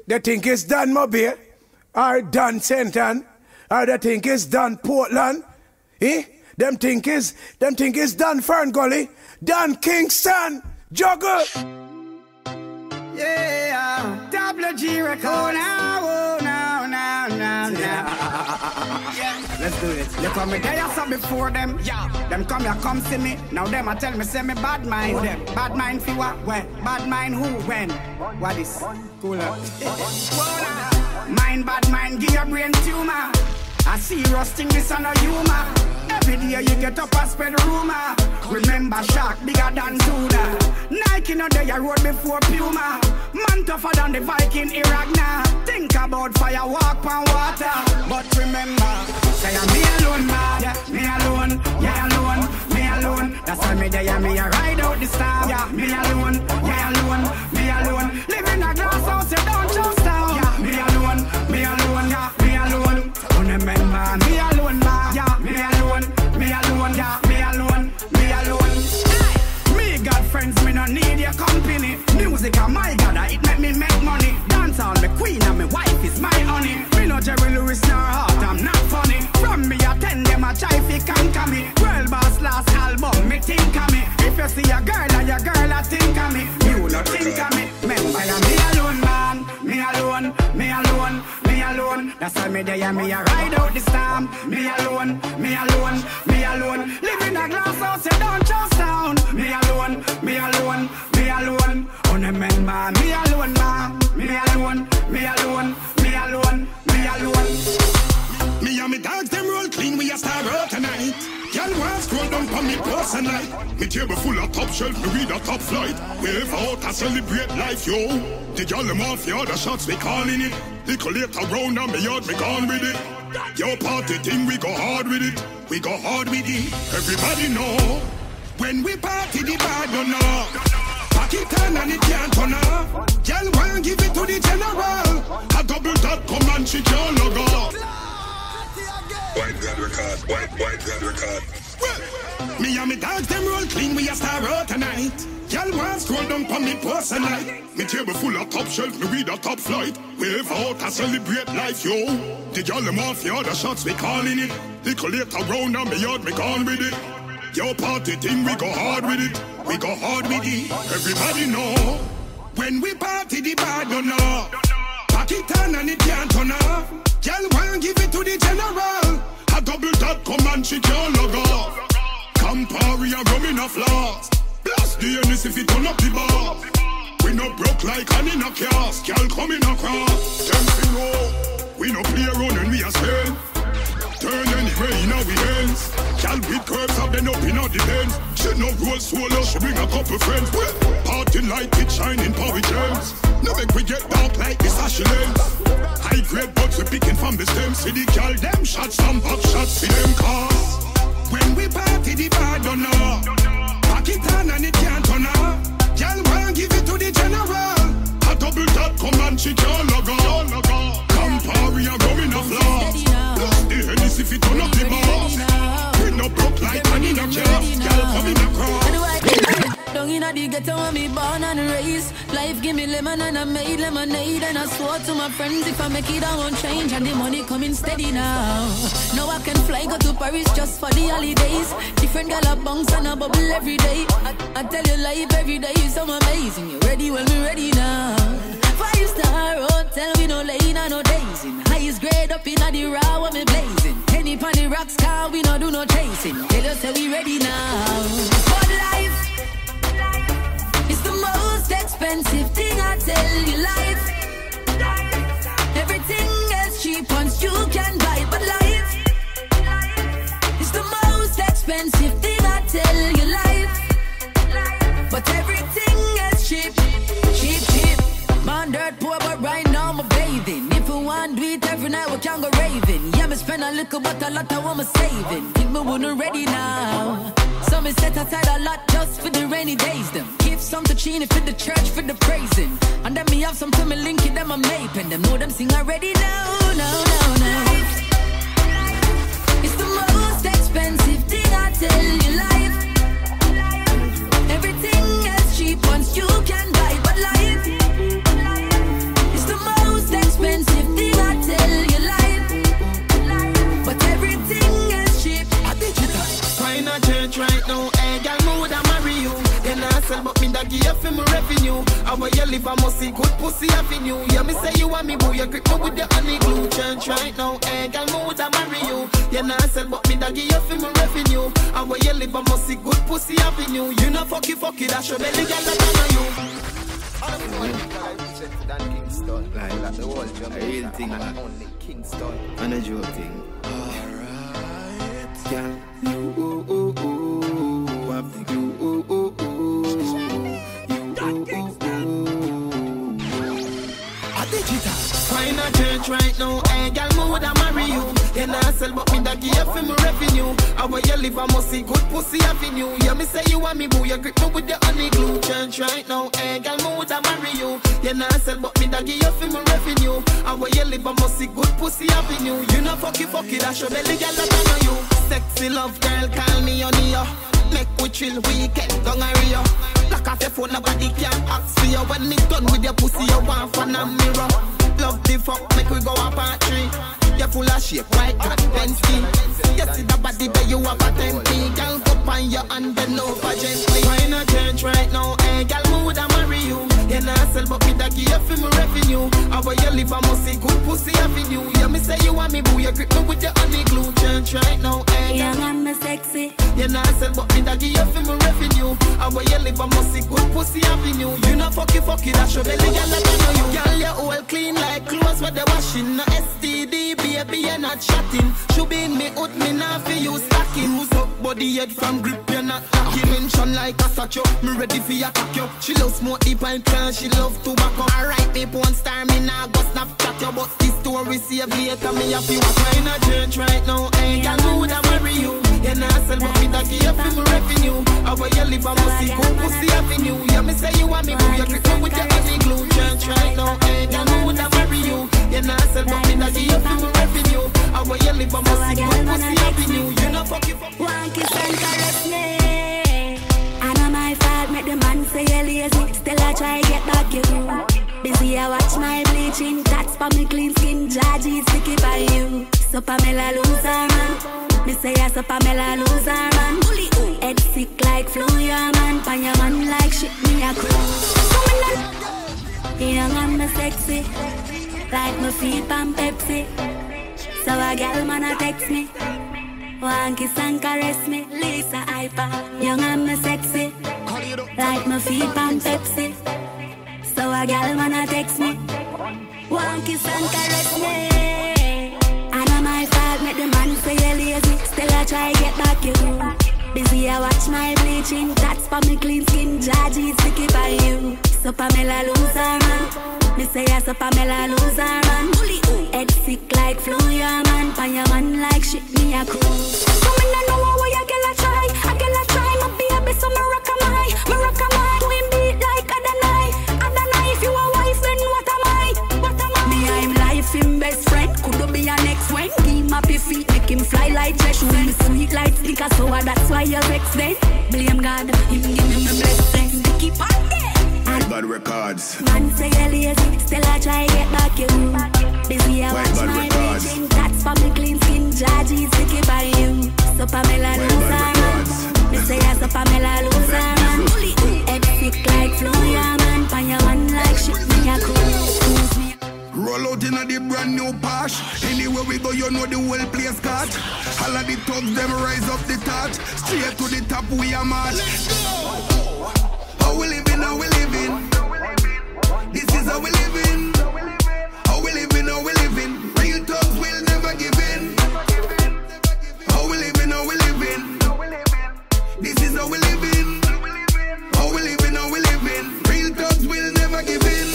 They think it's done Mobile, or done Senton, or they think it's done Portland. Eh? Them think it's done Fern Gully, done Kingston, Juggle. Yeah, WG record. Oh, now. Yeah. Let's do it. They come me there, I saw before them. Yeah. Them come here, come see me. Now them I tell me, say me bad mind. Who them? Bad mind for what? When? Bad mind who? When? What is? Cool up. Mind, bad mind, give your brain tumor. I see you rusting this on a humor. Every day you get up and spread rumor. Remember shark bigger than Judah. Nike no day I rode before Puma. Man tougher than the Viking Iragna. Think about fire, walk on water. But remember, say I'm me alone, man. Yeah, me alone, yeah alone, me alone. That's why me there, me a ride out the storm. Yeah, me alone, yeah alone, me alone. Live in a glass house, you don't trust down. Yeah, me alone, yeah, me alone. Remember, me alone, man. Yeah, me alone, yeah, me alone. Me got friends, me no need your company. Music are my god, it make me make money. Dance all me queen and me wife is my honey. Me no Jerry Lewis nor heart, I'm not funny. From me attend them a try fi conquer me. World Boss last album, me think of me. If you see a girl and your girl a think of me, you no think of me. Remember I'm me alone, man. Me alone. That's why me there, me a ride out the storm. Me alone. Live in a glass house, you don't trust down. Me alone. Remember, me alone, man. Me alone. Me and me dogs, them roll clean, we a star out tonight. Y'all want scroll down for me person like. Me table full of top shelf, me read a top flight. Wave out to celebrate life, yo. The y'all them off the other shots, we calling it. Little later round and me yard, me gone with it. Your party thing, we go hard with it. Everybody know. When we party, the bad don't know. Pack it on and it can't turn off. Y'all want give it to the general. A double dot come and she can't log off. White God record. Me and me dogs, them roll clean, we a star out tonight. Y'all want scroll down for me person like. Me table full of top shelf, me read a top flight. Wave out to celebrate life, yo. The y'all them off the other shots, we calling it. Little later round and me yard, me gone with it. Your party thing, we go hard with it. Everybody know. When we party, the bad don't know. Pack it on and it can't turn off. Y'all want give it to the general. A double dot come and she can't log off. Campari and rum in a flask. Blast the Ennis if it turn up the bar. We no broke like an in a cast. Y'all coming across. Them know. We no play around when we are spend. Turn anyway in our hands. Y'all with curves have been up in our defense. She no roll solo, she bring a couple friends. Party like it shining power gems. No make we get dark like this Ashlands. High grade buds we picking from the stem. See the girl them shots, some pop shots, see them cars. When we party the bad don't know. Pack it on and it can't turn off. Y'all want give it to the general. A double dot come and she can't log on. Campari and rum in a flask. The Hennessy if it turn up the bars. We no broke like an in a cast. Y'all coming across. Down in the ghetto when me born and raised. Life give me lemon and I made lemonade. And I swore to my friends if I make it I won't change. And the money coming steady now. Now I can fly, go to Paris just for the holidays. Different gal a bounce and a bubble every day. I tell you life every day is so amazing. You ready? Well we ready now. 5-star hotel we no lane and no dazing. Highest grade up in the raw when me blazing. Henny pon the rocks car we no do no chasing. Tell you say we ready now. For life it's the most expensive thing I tell you, life. Everything is cheap once you can buy, but life is the most expensive thing I tell you, life. But everything is cheap. Man dirt poor, but right now I'm bathing. If we want do it every night, we can go raving. Yeah, me spend a little, but a lot I want me saving. Think me wouldn't ready now. So me set aside a lot just for the rainy days. Them give some to Chini for the church for the praising. And then me have some to me link it, them I'm maping. Them know them sing already now. It's the most expensive thing I tell you, life. Everything is cheap once you can buy, but life. It's the most that give you for my revenue. How you live, I must see good pussy avenue. Yeah, me say you want me, boo, you grip me with the honey glue. Church right now, eh, girl, me would I marry you. You not sell, but me that give you for my revenue. How you live, I must see good pussy avenue. You know fuck it, that's your belly, girl, that I know you. Like the whole jump, a real thing, only Kingston, and a joke thing. Alright, girl, you have the a digital. Find a church right now, eh, girl, me woulda marry you. You not sell, but me that give you for my revenue. How you live, I must see good pussy avenue. Yeah, me say you want me, boo, you grip me with the honey glue. Church right now, eh, girl, me woulda marry you. You not sell, but me that give you for my revenue. How you live, I must see good pussy avenue. You know fuck it, that's your belly, girl, that I know you. Sexy love, girl, call me honey, yo. Make we chill weekend, down a Rio. Lock off your phone, nobody can ask for you. When it's done with your pussy, you want fun and mirror. Love the fuck, make we go up a tree. You're full of shape, white cat, Penske. You see the body, but you have a tempe. Girl, go on your hand, bend over gently. Find a church right now, eh, girl, me woulda marry you. You not sell, but me that give you for my revenue. How you live, I must see good pussy avenue. Yeah, me say you want me, boo, you grip me with your honey glue. Church right now, eh, young and me sexy. You not sell, but me that give you for my revenue. How you live, I must see good pussy avenue. You know fuck it, that's your belly, girl, that I know you. Girl, you all clean like clothes with the washing. No STD, baby, you're not chatting. Should be in me out, me not for you stacking. Who's up, body head from grip, you're not locking. Mention like a statue, me ready for your cock you. She loves smoke deep and plan, she love tobacco. Alright, me porn star, me nah go Snapchat you. But this story save later, me have you find a church right now, eh, girl, me woulda marry you. You not sell, but me that give you for my revenue. How you live, I must see good pussy avenue. Yeah, me say you want me, boo, you grip me with your honey glue. Church right now, eh, girl, me woulda marry you. You not sell, but me that give you for my revenue. How you live, I must see good pussy avenue. You know fuck you, one kiss and caress me. I know my fault, make the man say you're lazy. Still I try get back you. Busy I watch my bleaching. That's for me clean skin. Jaji sticky by you. So Pamela lose her man. Me say yes, so Pamela lose her man. Head sick like flu, yeah man. Pan your man like shit, me a crew. Young and me sexy. Like my feet pan Pepsi. So a girl man a text me. One kiss and caress me. Lisa Hyper. Young and me sexy. Like my feet pan Pepsi. So a girl man a text me. One kiss and caress me. I know my fault, make the man say you're lazy. Still I try get back you. Busy I watch my bleaching. That's for me clean skin. Jaji sticky by you. So Pamela lose her man. Me say yes, so Pamela lose her man. Head sick like flu, yeah man. Pan your man like shit, me a crew. So me no know how you get a try. I get a try, my baby, so me rock a my. Me rock a my. Doing beat like Adonai. Adonai, if you a wife, then what am I? What am I? Me, I'm life him best friend. Could be your next friend. Give up your feet, make him fly like jet. Show me sweet like sticker, so that's why you're vexed then. Blame God, him give me my blessing. Keep on there. God records. Man say you're lazy, still I try get back you. Busy I watch my bleaching. That's for me clean skin. Jaji sticky by you. So Pamela lose her man. Me say yes, so Pamela lose her man. Head sick like flu, yeah man. Pan your man like shit, me a cool. Roll out in a the brand new Porsche. Anywhere we go, you know the whole place got. All of the thugs, them rise up the touch. Straight to the top, we are march. How we living, how we living. This is how we living. How we living, how we living. Real thugs will never give in. How we living, how we living. This is how we living. How we living, how we living. Real thugs will never give in.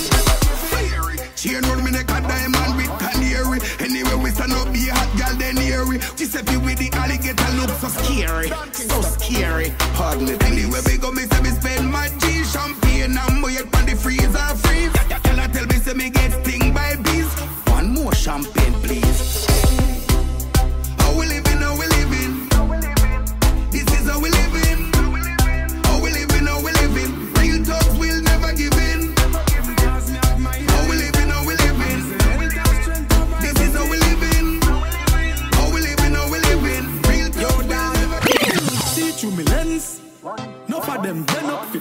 Chain round me neck a diamond with canary. Anyway we stand up, be a hot girl then here we. Giuseppe with the alligator look so scary. So scary. Pardon me. Anyway we go, me say me spend my G. Champagne and boy on the freezer freeze. Tell her tell me say me get sting by bees. One more champagne please. How we living, how we living. This is how we living. How we living, how we living. Real thugs will never give in. How we living, how we living. This is how we living. How we living, how we living. Real thugs will never give in. See through me lens. Enough of them bend up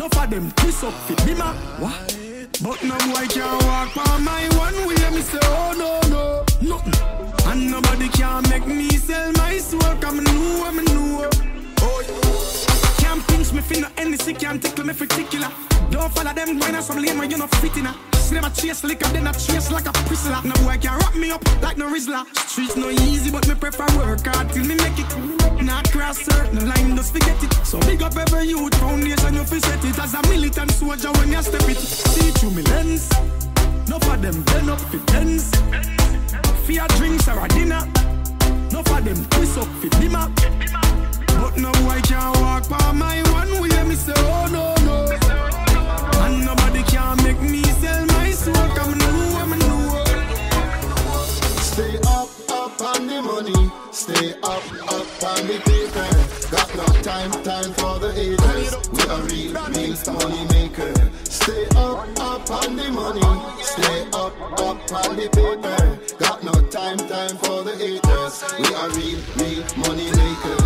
No for them twist up fit me ma. What? But no boy can walk by my one way. Me say oh no, nothing. And nobody can make me sell my soul. Cause me know. Oh yeah. Can't pinch me finna anything. Can't tickle me particular. Don't follow them going on some lane where you not fit in a. Never chase liquor, then I chase like a prisoner. No boy can wrap me up like no Rizzler. Streets no easy, but me prefer work hard till me make it. Not cross certain line, just forget it. So big up every youth foundation, you fi set it. As a militant soldier when you step it. See through me lens. No for them turn up fi tens. Fear drinks or a dinner. No for them twist up fi dimmer. But no boy can walk by my one way. Me say oh no. And nobody can make me sell my soul. Cause me know. Stay up on the money. Stay up on the paper. Got no time for the haters. We are real money maker. Stay up on the money. Stay up on the paper. Got no time for the haters. We are real money maker.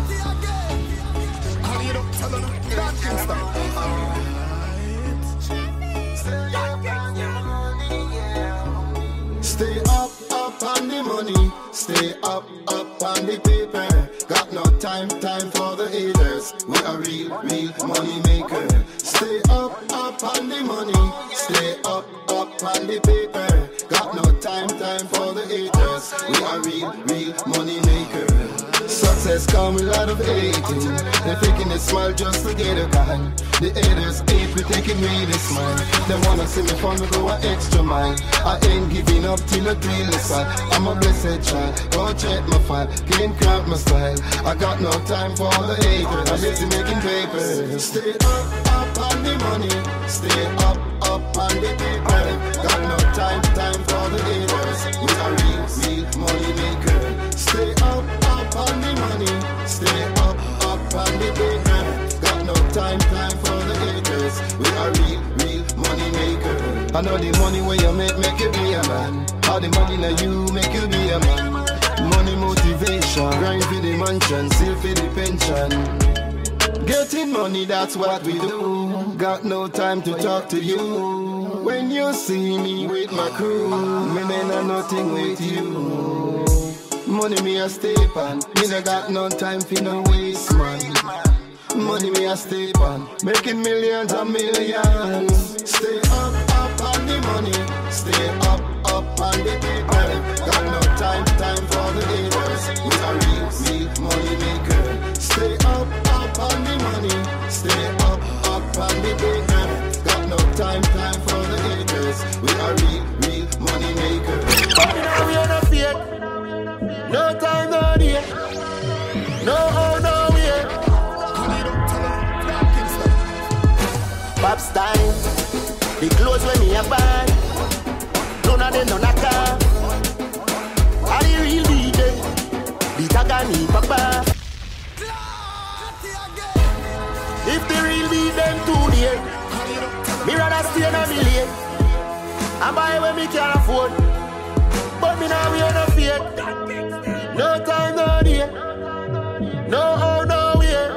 Stay up on the money. Stay up on the paper. Got no time for the haters. We are real money maker. Stay up on the money. Stay up on the paper. Got no time for the haters. We are real money maker. Success come with a lot of hating. They're faking a smile just to get a guy. The haters hate me taking me this smile. They wanna see me fun to go an extra mile. I ain't giving up till I feel the side. I'm a blessed child. Go check my file, can't cramp my style. I got no time for all the haters. I'm busy making papers. Stay up on the money. Stay up on the paper. Got no time for the haters. We are real money maker. Stay up on the money. Stay up on the paper. Got no time for the haters. We are real money maker. I know the money where you make you be a man. All the money that you make you be a man. Money motivation, grind for the mansion, save for the pension. Getting money, that's what we do. Got no time to talk to you. When you see me with my crew, me nah nothing with you. Money me a stay on, me nah got no time for no waste man. Money me a stay on, making millions and millions. Stay up on the money, stay up on the paper. Got no time for the haters. We are real money maker. Stay up on the money, stay up on the paper. Got no time for the haters. We are real money maker. We are not fake. No time, no day. No way. Pop style, the clothes when me a buy, none of them none a car. Are the real DJ? The Tagani Papa. If the real beat them too near, me rather stay in a million and buy when me can afford. But me now we on a fake. No time, no day. No way.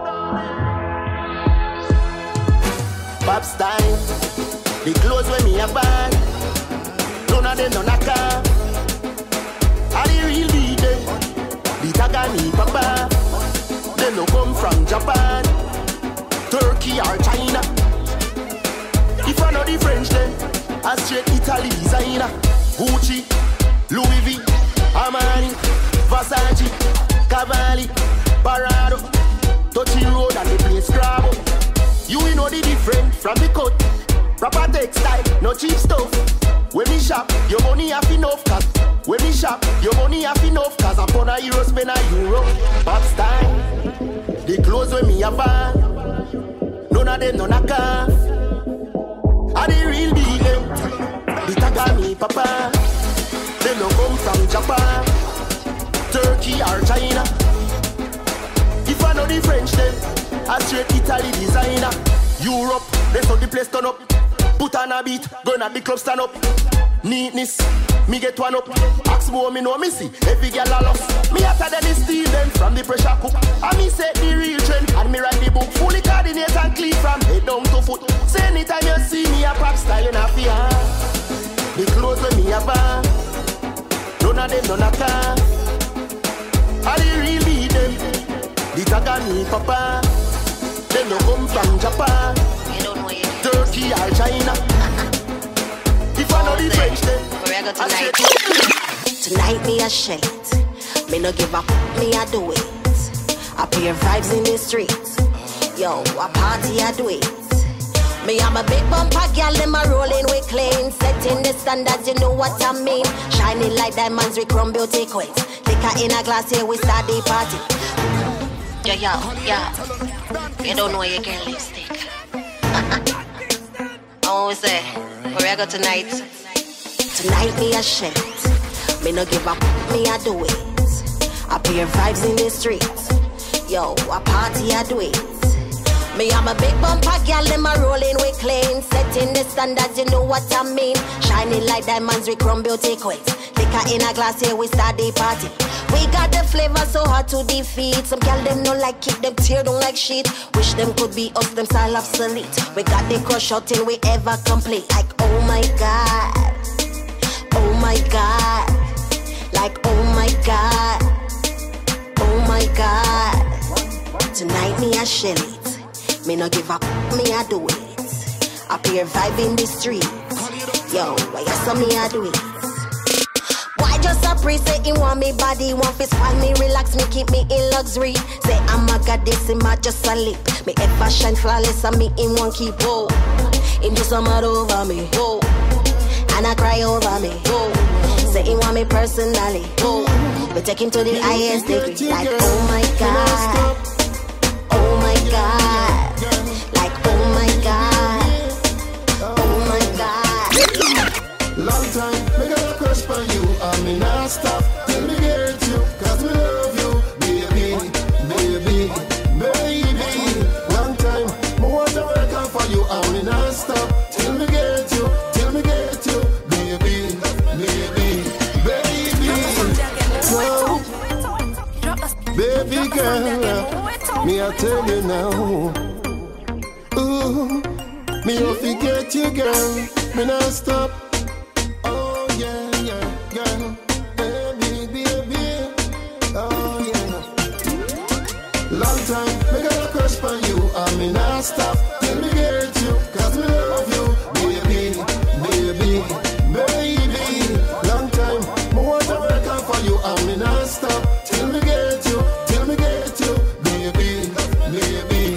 Pop style, the clothes when me a buy, none of them none a car. Are the real DJ? The Tagani Papa. They no come from Japan, Turkey or China. If I know the French then, I straight Italy designer. Gucci, Louis V, Armani, Versace, Cavalli, Parado, touchy road and the place grab. You know the difference from the cut. Proper textile, no cheap stuff. When me shop, your money have enough cause. When me shop, your money have enough cause. Upon a euro, spend a euro. Pop style, the clothes when me a buy, none of them none a car. Are the real big them? The Tagani Papa. They no come from Japan, Turkey or China. If I know the French then, I straight Italy designer. Europe, they saw the place turn up. Put on a beat, going at the club, stand up. Neatness, me get one up. Ask more, me know me see. Every girl I love. Me hotter than the steel them from the pressure cook. And me set the real trend. And me write the book. Fully coordinate and clean from head down to foot. So anytime you see me a pop style in a fear. The clothes when me have on. None of them none attack. All the real beat them. The tag on me papa. Them no come from Japan. You don't know it. Turkey or China. If I know the French then where I go tonight? Tonight me a shell it. Me no give up, me a do it. I play vibes in the streets. Yo, a party I do it. Me I'm a big bumper girl, them a rolling with clean. Setting the standards, you know what I mean. Shining like diamonds with chrome beauty queens. Liquor in a glass, here we start the party. Yo, you don't know your girl lipstick. I always say, where I go tonight? Tonight me a shell it. Me no give up, me a do it. I play vibes in the streets. Yo, a party I do it. Me I'm a big bumper girl, them a rolling with clean. Setting the standards, you know what I mean. Shining like diamonds with chrome beauty queens. Liquor in a glass, here we start the party. We got the flavor so hard to defeat. Some girl them no like kick, them tear don't like shit. Wish them could be us, them style obsolete. We got the crush out till we ever complete. Like oh my god, oh my god. Like oh my god, oh my god. Tonight me a shell it. Me no give up, me a do it. I play vibe in the street. Yo, why you saw me a do it? Why just a priest say he want me body, want fist while me relax, me keep me in luxury. Say I'm a goddess, him a just a lip. Me ever shine flawless and me in one keep. Whoa, him just a mad over me. Whoa, and I cry over me. Whoa, say he want me personally. Whoa, we take him to the highest degree. Like oh my god, oh my god. Like oh my god, oh my god. Long time, me got a crush for you. I mean, I stop till me get you. Cause me love you, baby, baby, baby. Long time, me want to work out for you. I mean, I stop till me get you, till me get you, baby, baby, baby. So, baby girl, me I tell you now. Ooh, me don't forget you, girl. Me not stop. Oh yeah, yeah, girl. Baby, baby. Oh yeah. Long time, me got a crush for you. I me not stop till me get you. Cause me love you, baby, baby, baby. Long time, me want to work out for you. I me not stop till me get you, till me get you, baby, baby.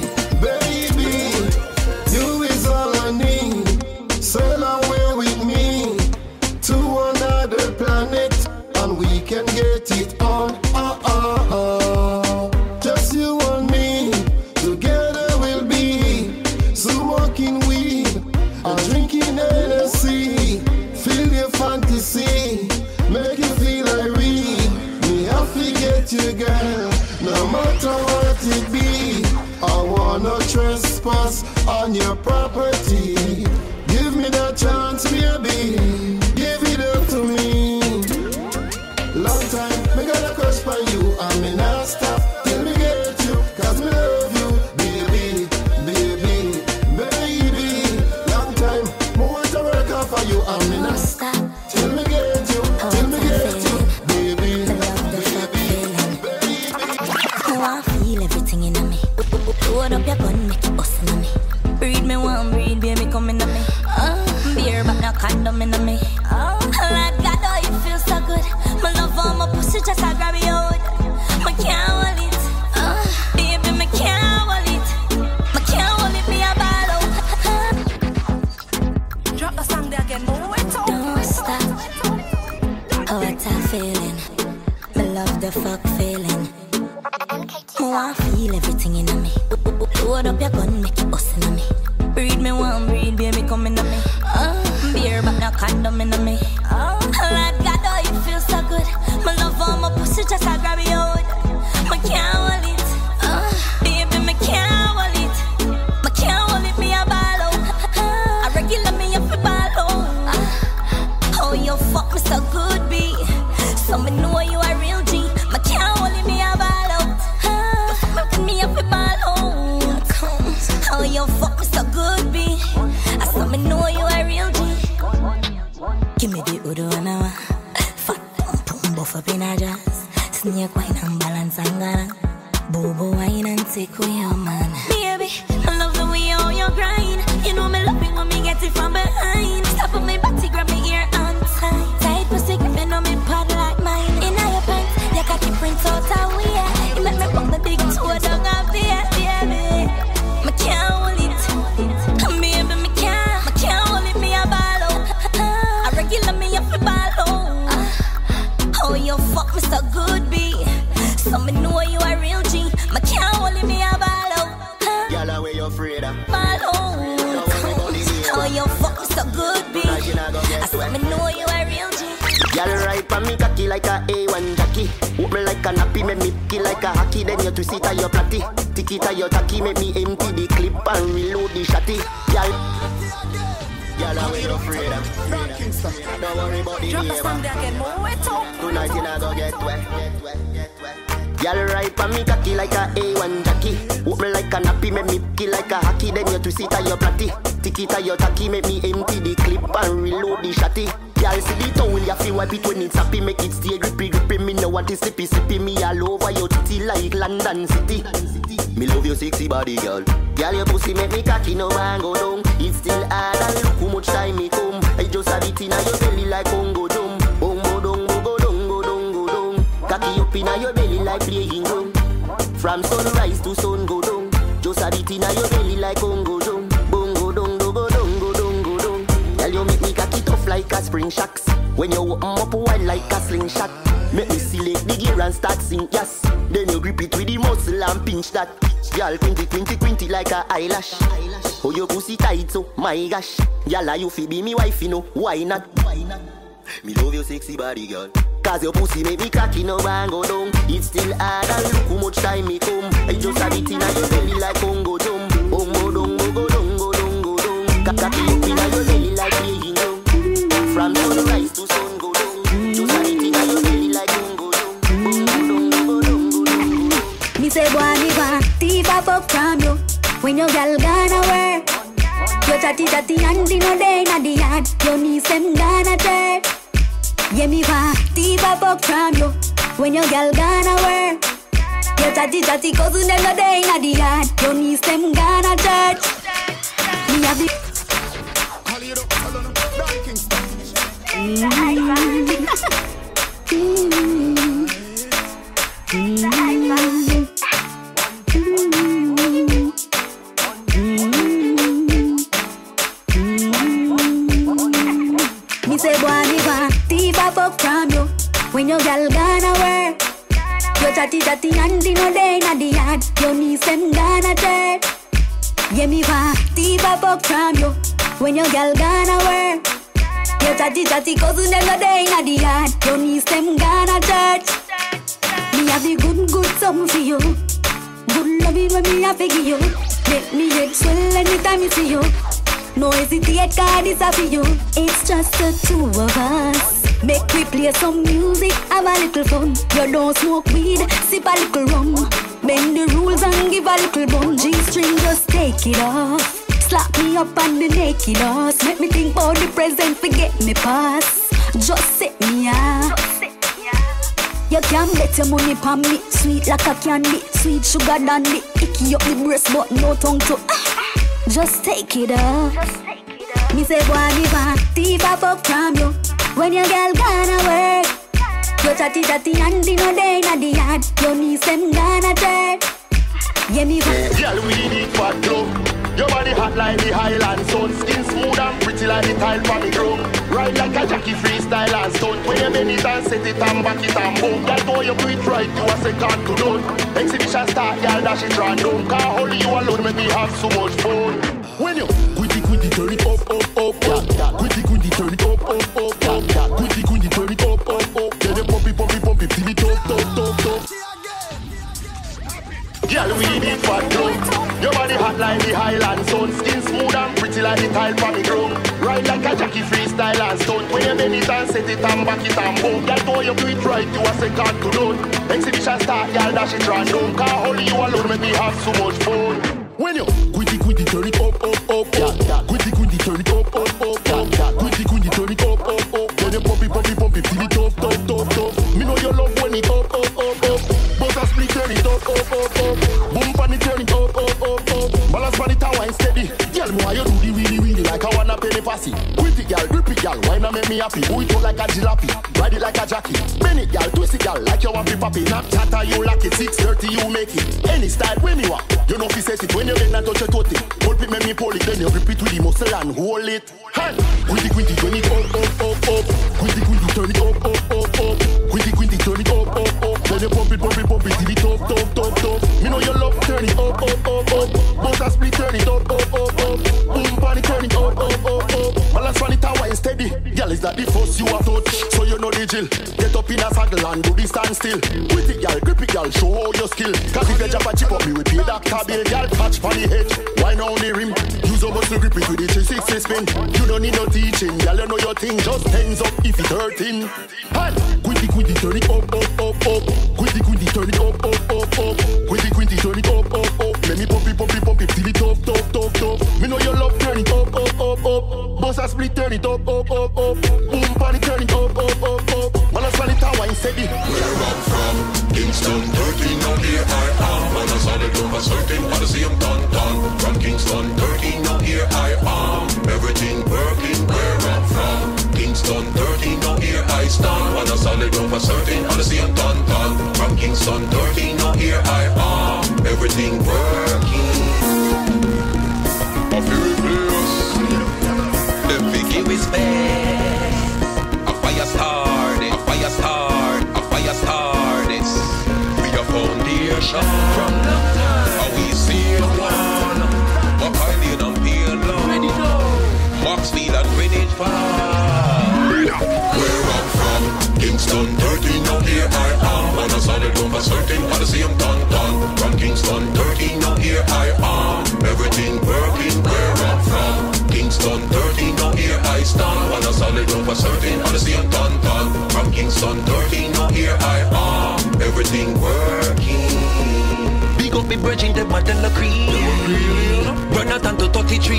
You is all I need. Sail away with me to another planet, and we can get it on. Just you and me, together we'll be smoking weed and drinking Hennessy. Feel your fantasy, make you feel like me. I forget you, girl, no matter what it be. I wanna trespass on your property. Give me that chance, baby. Give it up to me. Long time, me got a crush for you. I mean, I stop till me get you. Cause me love you, baby, baby, baby. Long time, me want to work out for you. I mean, I stop till me get you, till me get you, baby, baby, baby. I feel everything in me. Load up your gun, make it bust in me. Breed me one, breed, baby, come in me. Beer, but no condom in me. Like God, oh, you feel so good. My love on my pussy, just I grab your hood. I can't hold it. Baby, me can't hold it. I can't hold it, me a ball. Drop the song there again, move it up. Don't stop. Oh, what a feeling. Me love the fuck feeling. I feel everything in me. Load up your gun, make it bust in me. Breed me one, breed, baby, come in me. Beer, but no condom in me. Like God, oh, you feel so good. My love on my pussy, just I grab your hood. I can't hold it. Baby, me can't hold it. I can't hold it, me a ball out. I regular me a do now. Fat pump buff up in a jazz. Snake wine and balance and gana. Bobo wine and take with your man. Baby, I love the way how you grind. You know me love it when me get it from behind. Stop on my body, grab me ear and tight. Tight pussy gripping on me pad like mine. In your pants, you got your print out of wear. You make me put the big toe down up there, baby. Me can't hold it. Baby, me can't hold it, me a ball out. I regular me up a ball out. Oh, you fuck me so good, B. So me know you a real G. Me can't hold it, me a ball out. Y'all where you afraid of? Ball out. Oh, you fuck me so good, B. I said me know you a real G. Y'all ride for me cocky like a A1 jockey. Whoop me like a nappy, make me kill like a hockey. Then you twist it at your platty. Tick it at your tacky, make me empty the clip and reload the shotty. Y'all are way afraid of. Don't worry about the neighbor. Tonight you not gonna get wet. Y'all ride for me cocky like a A1 jockey. Whoop me like a nappy, make me kill like a hockey. Then you twist it at your platty. Tick it at your tacky, make me empty the clip and reload the shotty. Y'all see the towel, you feel wipe it when it's happy. Make it stay grippy, grippy. Me know what is slippy, slippy. Me all over your titty like London City. Me love your sexy body, girl. Girl, your pussy make me cocky, no man go down. It's still hard and look how much time it come. I just have it in your belly like bongo dum. Bongo dum, bongo dum, go dum, go dum. Cocky up in your belly like playing drum. From sunrise to sun go down. Just have it in your belly like bongo dum. Bongo dum, go dum, go dum, go dum. Girl, you make me cocky tough like a spring shocks. When you open up wide like a slingshot. Make me select the gear and start sing yes. Then you grip it with the muscle and pinch that. Y'all quinty like a eyelash. Oh, your pussy tight so, my gosh. Y'all you fi be me wife, you know, why not? Me love your sexy body, girl. Cause your pussy make me cocky, no man go down. It's still hard and look how much time it come. I just have it in your belly like bongo dum. Bongo dum, go dum, go dum, go dum. Cocky up in your belly like playing drum. From sunrise to sun go down. Just have it in your belly like bongo dum. Bongo dum, go dum, go dum, go dum. Me say boy me want thief a fuck from you. When your girl gonna work, you chatty and the no day na the yard. Your knees them gonna turn. Yeah me want thief a fuck from you. When your girl gonna work, you chatty cause them no day na the yard. Your knees them gonna turn. Me have the Me say boy me want thief a fuck from you. When your girl gonna work, you chatty and the no day na the yard. Your knees them gonna turn. Yeah me want thief a fuck from you. When your girl gonna work, you chatty cause them no day na the yard. Your knees them gonna turn. Me have the good something for you. Good loving when me have to give you. Make me head swell anytime you see you. No hesitate, God is for you. It's just the two of us. Make we play some music, have a little fun. You don't smoke weed, sip a little rum. Bend the rules and give a little bun. G-string, just take it off. Slap me up on the naked ass. Make me think about the present, forget me past. Just set me up. You can bet your money pon me. Sweet like a candy, sweet sugar dandy. Icky up the breast but no tongue to just take it off. Me say boy me want thief a fuck from you. When your girl gonna work, you chatty and the no day na the yard. Your knees them gonna turn. Yeah me want. Girl we need fat glove. Your body hot like the Highland sun. Skin smooth and pretty like the tile from the ground. Ride like a Jackie freestyle and stunt. When you bend it and set it and back it and boom. Girl though you do it right, you a second to none. Exhibition start, girl dash it random. Cause only you alone make me have so much fun. When you quitty turn it up, yeah. Quitty turn it up, yeah. Quitty turn it up. Then you pump it till it top. Girl, we need fat glove. Your body hot like the Highland sun. Skin smooth and pretty like the tile from the ground. Ride like a Jackie freestyle and stunt. When you bend it and set it and back it and boom. Girl, though you do it right, you a second to none. Exhibition start, girl, dash it random. Cause only you alone make me have so much fun. When you quitty turn it up, yeah. Quitty turn it up, yeah. Quitty turn it up. Then you pump it bossy. Quit it, girl, grip it, girl. Why not make me happy? Pull it out like a jalopy, ride it like a jockey. Bend it, girl, twist it, girl, like you want to poppy. Not chatter, you lock it. 6:30, you make it. Any style when you want. You know if you say it when you get not touch your tote. Hold it, make me pull it, then you grip it with the muscle and hold it. Hand, quinty, quinty, turn it up, up, up, up. Quinty, quinty, turn it up, up, up, up. Quinty, quinty, turn it up, up, up. Then you pump it, pump it, pump it till it top, top, top, top. Me know you love, turn it up, up, up, up. Both a split, turn it up, up, up, up. Boom, pan it, turn it up, up, up, up. Balance on it, and steady. Girl, is that the first you have touch? So you know the drill. Get up in a saddle and do the stand still. Quit it, girl, grip it, girl, show all your skill. Cause if you jump a chip up, me will pay that bill. Girl, catch for the edge, wine on the rim. Use a muscle grip it with the 360 spin. You don't need no teaching, girl, you know your thing. Just hands up if it's hurting. Hand, quinty, quinty, turn it up, up, up, up. Quinty, quinty, turn it up, up, up, up. Quinty, quinty, turn it up, up, up. Let me pump it, pump it, pump it till it top, top, top, top. Me know your love, turn it up, up, up, up. Boss a split, turn it up, up, up, up. Boom, pan it, turn it up, up, up, up. Man, I swallow it and wine steady. Where I'm from, Kingston 13, now here I am. Man, I saw the number certain, but I see him done. From Kingston 13, now here I am. Everything working where I'm from. Kingston 13, now here I stand. Man, I saw the number certain, but I see him done. From Kingston 13, now here I am. Everything working. I feel it bless. The biggie is best. A fire started, a fire start, a fire started. Be a foundation from the time. How we see the one. Buck Island and Peel Long. Maxfield and Greenwich Farm. Where I'm from, Kingston 13, now here I am. Man, I saw the number certain, but I see him done. From Kingston 13, now here I am. Everything working where I'm from. Kingston 13, now here I stand. Man, I saw the number certain, but I see him done. From Kingston 13, now here I am. Everything working. Big up me bridging the Madonna Creek. Run out to 33.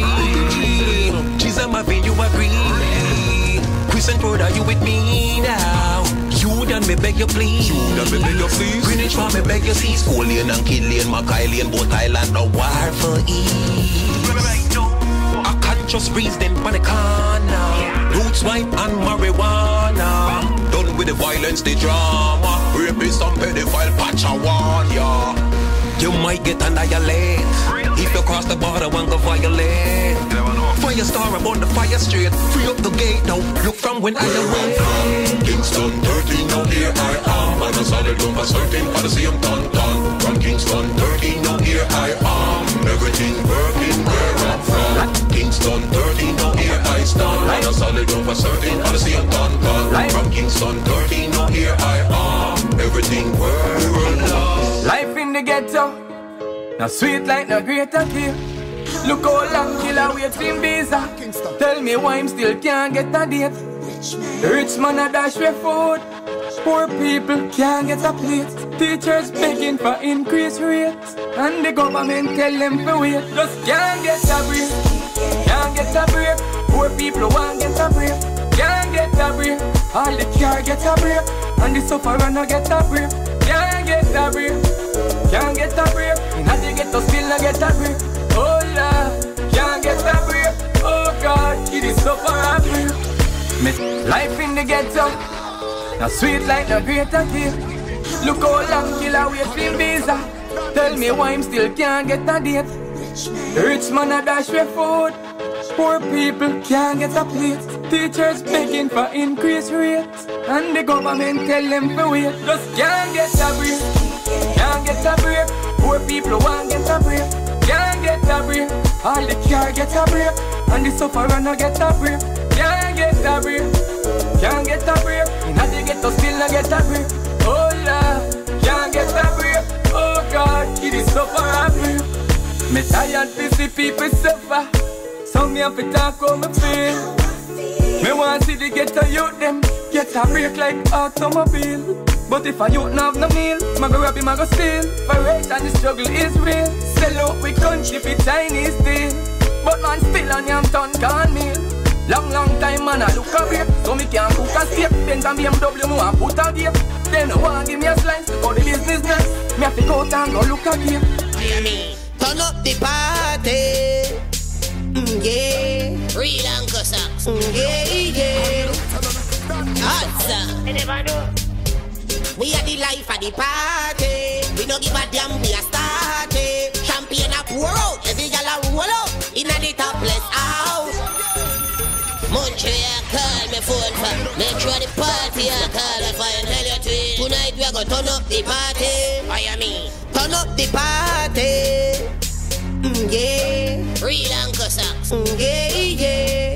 Chisholm Avenue, you agree. Chris and Ford, are you with me now? You done me beg you please. Greenwich Farm me beg you see. School Lane and Kid Lane, Mackay Lane, both island no war for ease. I can't just breeze them on the corner. Roots wipe and marijuana. Done with the violence, the drama. Rapist and pedophile, patch a one, yeah. You might get annihilated if you cross the border and go violate. Fire star upon the fire street. Free up the gate now. Look from when I away. Kingston 13, now here I am. Man, I saw the number certain, but I see him done. From Kingston 13, now here I am. Everything working where I'm from. Kingston 13, now here I stand. Man, I saw the number certain, but I see him done. From Kingston 13, now here I am. Everything working. Life in the ghetto, now sweet like no greater here. Look how long killer wait for him visa. Tell me why him still can't get a date. The rich man a dash with food. Poor people can't get a plate. Teachers begging for increased rates, and the government tell them to wait. Just can't get a break, can't get a break. Poor people want get a break, can't get a break. All the car get a break, and the sufferer no get a break. Can't get a break, can't get a break. And they get to still no get a break. Oh Lord, can't get a break. Oh God, it is so far a break. Life in the ghetto, now sweet like no greater here. Look how long killer wait for him visa. Tell me why him still can't get a date. The rich man a dash with food. Poor people can't get a plate. Teachers begging for increased rates, and the government tell them to wait. Just can't get a break, can't get a break. Poor people want get a break, can't get a break. All the car get a break, and the sufferer no get a break. Can't get a break, can't get a break. And they get to still no get a break. Oh Lord, can't get a break. Oh God, it is so far a break. Me tired to see people suffer, so me have to talk how me feel. Me want see the ghetto youth them get a break like automobile. But if a youth not have no meal, ma go rob him, ma go steal. For rage and the struggle is real. Sell out we country for Chinese deal, but man still on yam ton can meal. Long time man I look a break, so me can't cook a steak. Benz and BMW me want put a gear. Then no one give me a slice to go the business next. Me have to go out and go look a gear. Turn up the party, yeah. Real and cuss up. Yeah. Answer. We are the life of the party. We no give a damn, we are started. Champagne a pour out, every gal a roll out. Inna the topless out. Montreal call me phone for. Make sure the party I call me for. Tell you twin. Tonight we are gonna turn up the party. I mean, turn up the party. Yeah. Real Uncle Socks. Yeah.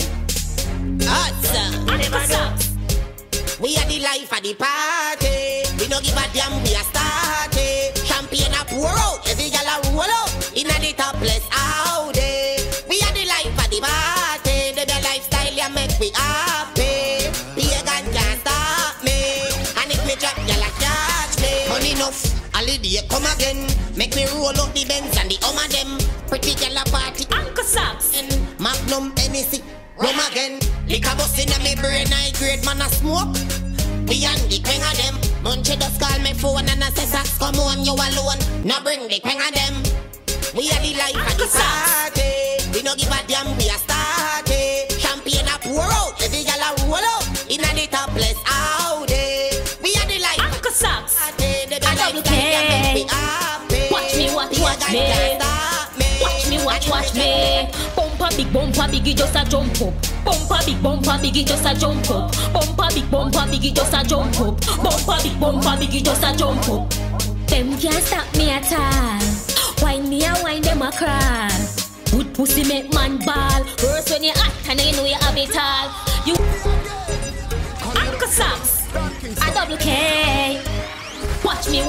Hot Socks. We are the life of the party. We no give a damn, we are started. Champagne a pour out, every gal a roll out. Inna the topless out there. We are the life of the party. The lifestyle ya make me happy. Pagan can't stop me. And if me drop, y'all a catch me. Money enough, holiday come again. Make me roll out the Benz and the them. Pretty gal a party. Uncle Socks and Magnum Hennessy. Rum again. Liquor bust inna me brain, high grade man a smoke. Beyond the queen of them. Munchie just call me phone and I say Socks, come on you alone. Now bring the queen of them. We are the life of the party. We no give a damn, we are started. Champagne a pour out, every gal a roll out. Inna the topless out there. We are the life of the Socks. Watch me. Watch me. Bumper biggie just a jump up. Bumper biggie just a jump up. Bumper biggie just a jump up. Bumper biggie just a jump up. Them can't stop me at all. Wine me a wine, them a crawl. Good pussy make man ball. Worse when you hot and you know you have it all. You Uncle Socks, a double K. Watch me.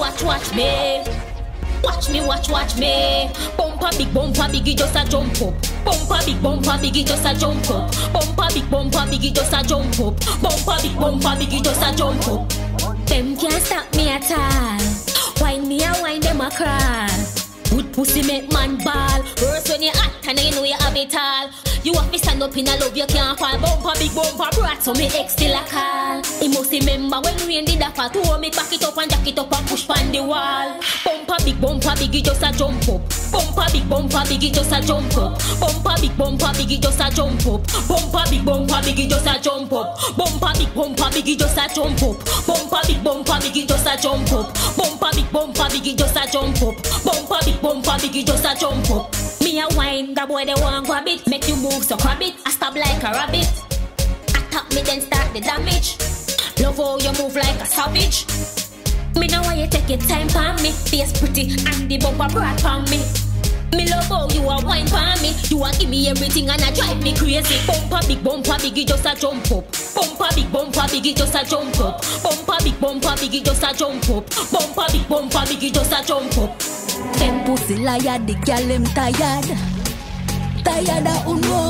Watch me. Bumper biggie just a jump up. Bumper biggie just a jump up. Bumper biggie just a jump up. Bumper biggie just a jump up. Them can't stop me at all. Wine me a wine, them a crawl. Good pussy make man ball. Worse when you hot and you know you have it all. You have to stand up in a love you can't fall. Bumper brat so me ex still a call. He must remember when rain did a fall. To hold me back it up and jack it up and push on the wall. Bumper biggie just a jump up. Bumper biggie just a jump up. Bumper biggie just a jump up. Bumper biggie just a jump up. Bumper biggie just a jump up. Bumper biggie just a jump up. Bumper biggie just a jump up. Bumper biggie just a jump up. Me a wine, the boy they want grab it. Make you move so grab it. I stop like a rabbit. Attack me then start the damage. Love how you move like a savage. Me know why you take your time for me. Face pretty and the bumper broad for me. Me love how you a wine for me. You a give me everything and a drive me crazy. Bumper biggie just a jump up. Bumper biggie just a jump up. Bumper biggie just a jump up. Bumper biggie just a jump up. Them pussy liar, the gal them tired. Tired of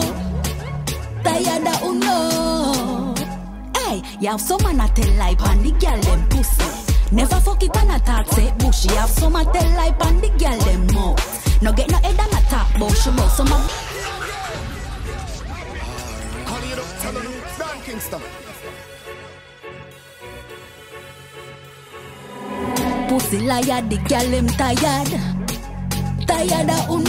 uno. Hey, you have some man a tell lie pan the gal them pussy. Never fuck it and attack say bushy. You have some a tell lie pan the gal them mouth. No get no head and attack bush about some of. Call it up, tell them it's Dan Kingston. Pussy liar, the gal them tired. Tired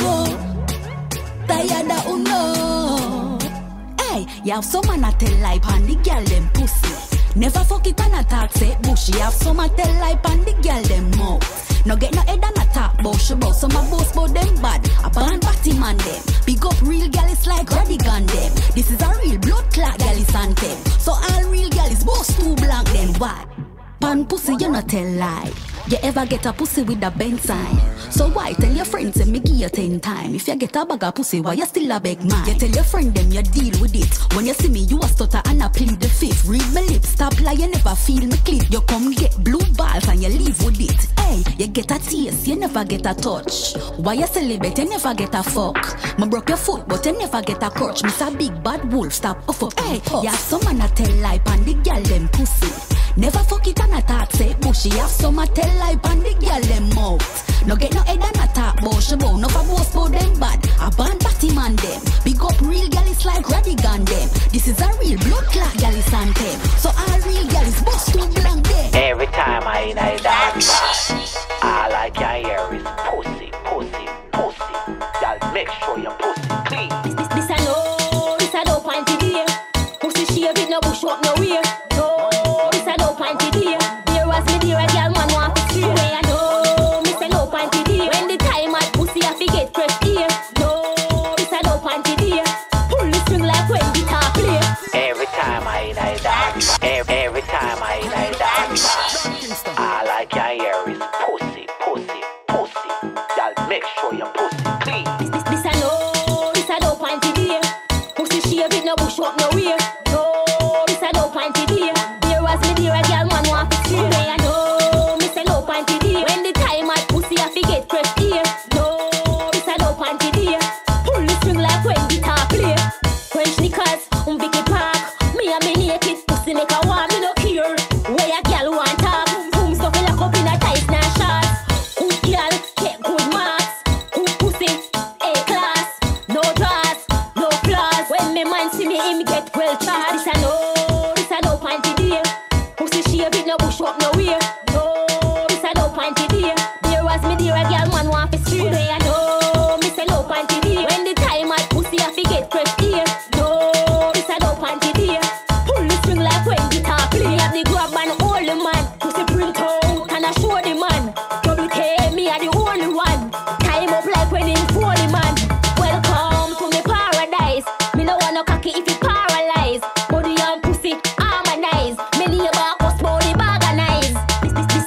of uno. Hey, you have some man a tell lie pan the gal them pussy. Never fuck it and attack say bushy. You have some a tell lie pan the gal them mouth. No get no head and attack bush about some a boast about them bad. A band party man them. Big up real gal is like Radigan them. This is a real blood clot gal is anthem. So all real gal is both too blank then what? Pan pussy you not tell lie. You ever get a pussy with a bend sign? So why tell your friends and me give you 10 times? If you get a bag of pussy, why you still a beg mine? You tell your friend them you deal with it. When you see me, you a stutter and I plead the fifth. Read my lips, stop lie, you never feel me clip. You come get blue balls and you leave with it. Hey, you get a taste, you never get a touch. Why you celibate, you never get a fuck. Me broke your foot, but you never get a crutch. Miss a big bad wolf, stop off up. Hey, you have some man a tell lie pan the girl them pussy. Never fuck it and attack, say bushy. Have some a tell lie pan the girl them mouth. No get no head and attack, bush about. No for boast about them bad. A band party man them. Big up real gal is like Radigan them. This is a real blood clot gal is anthem. So all real gal is bust too blank them. Every time I dance, all I can hear is pussy. Y'all make sure your pussy clean. This a no, this a dope panty beer. no bush up nowhere. No, this a no panty dear. There was me dear, a girl man want to see me. I know, me say no panty dear. When the time at pussy I forget fresh ear. No, this a no panty dear. Pull the string like when guitar play. Every time I dance, every time I dance, all I can hear is pussy, pussy, pussy. Y'all make sure your pussy clean. This a no panty dear. Pussy shave it no bush up nowhere. No, this a no panty dear. There was me dear, a girl man want to see me. I know, me say no panty dear. When the time at pussy I forget fresh ear. No, this a no panty dear. Pull the string like when guitar play. When sneakers, Vicky Park. Me and me naked pussy make a warm, me no care. Where a girl want talk. Whom stuff lock up in a tight na shorts. Good girl, get good marks. Good pussy, A-class. No draws, no flaws. When me man see me, him get well charged. This a no panty dear. Pussy shave it no bush up nowhere. No, this a no panty dear. There was me dear, a girl man want to see me. I know, me say no panty dear. When the time at pussy I forget fresh ear. No, this a no panty dear. Pull the string like when guitar play. Me have the grab and hold the man. Pussy print out and I show the man. Double K, me are the only one. Time up like when in 40 man. Welcome to me paradise. Me no want no cocky if you paralyze. Body and pussy harmonize. Me neighbor cause body organize. This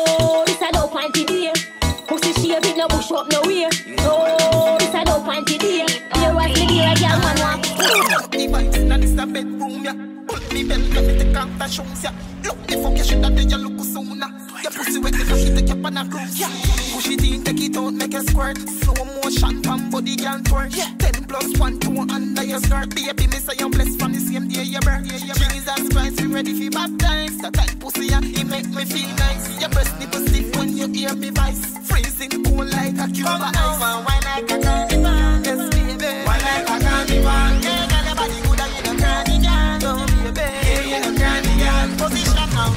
a no panty dear. Pussy shave it no bush up nowhere. No, this a no panty dear. There was me dear, a girl man want. The vibes in this a bedroom, yeah. Pull me belt, let me take off the shoes, yeah. Look the fuck you should have done, you look sooner. Your pussy wet, the cocky take up on a cruise, yeah. Push it in, take it out, make a squirt. Slow motion, pam body girl twerk, yeah. 10 plus 1, 2 under your skirt. Baby, me say you're blessed from the same day you birth. Jesus Christ, we ready for baptize. That tight pussy, yeah, it make me feel nice. Your breast nipple stiff when you hear me voice. Freezing cold like a cube of ice. Come on, why like a carnival? Yes, baby. Why like a carnival? Yeah, girl, your body good and you no cranny, girl. Oh, baby. Yeah, you no cranny, girl. Position now.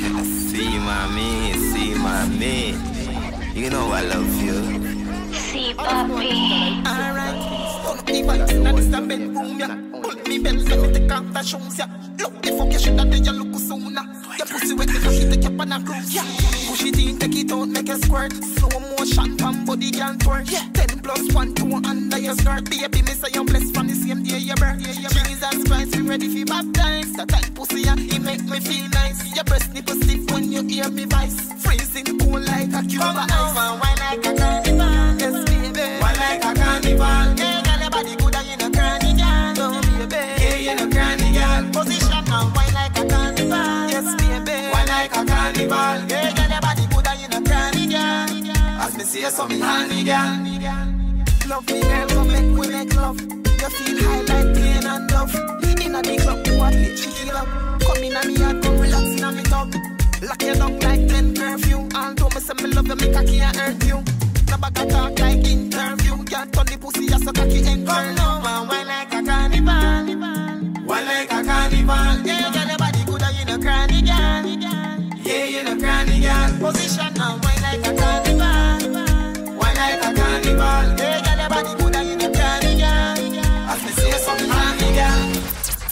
See mommy. You know I love you. See, papi. Alright. The vibes in this a bedroom, yeah. Pull me belt, let me take off the shoes, yeah. Look the fuck you should have done, you look sooner. Your pussy wet, the cocky take up on a cruise, yeah. Push it in, take it out, make a squirt. Slow motion, pam body girl twerk, yeah. 10 plus 1, 2 under your skirt. Baby, me say you're blessed from the same day you birth. Jesus Christ, we ready for baptize. That tight pussy, yeah, it make me feel nice. Your breast nipple stiff when you hear me voice. Freezing cool like a cube of ice. Why like a carnival? Yes, baby. Why like a carnival? Yeah, girl, your body good and you no cranny, girl. Oh, baby. Yeah, you no cranny, girl. Position now, why like a carnival? Yes, baby. Why like a carnival? Yeah, girl, your body good and you no cranny, girl. As me see you, so me honey, girl. Love me, girl, come make we make love. You feel high like pain and love. Inna the club, you a play chill up. Come inna me and come relax inna me tub. Lock you down like 10 curfew. Although me say me love you, me cocky and hurt you. No bag a talk like interview. Can't turn the pussy just so cocky and come over. Why like a carnival? Why like a carnival? Yeah, girl, your body good and you no cranny, girl. Yeah, you no cranny, girl. Position now, why like a carnival? Why like a carnival? Yeah, girl, your body good and you no cranny, girl. As me say something honey, girl.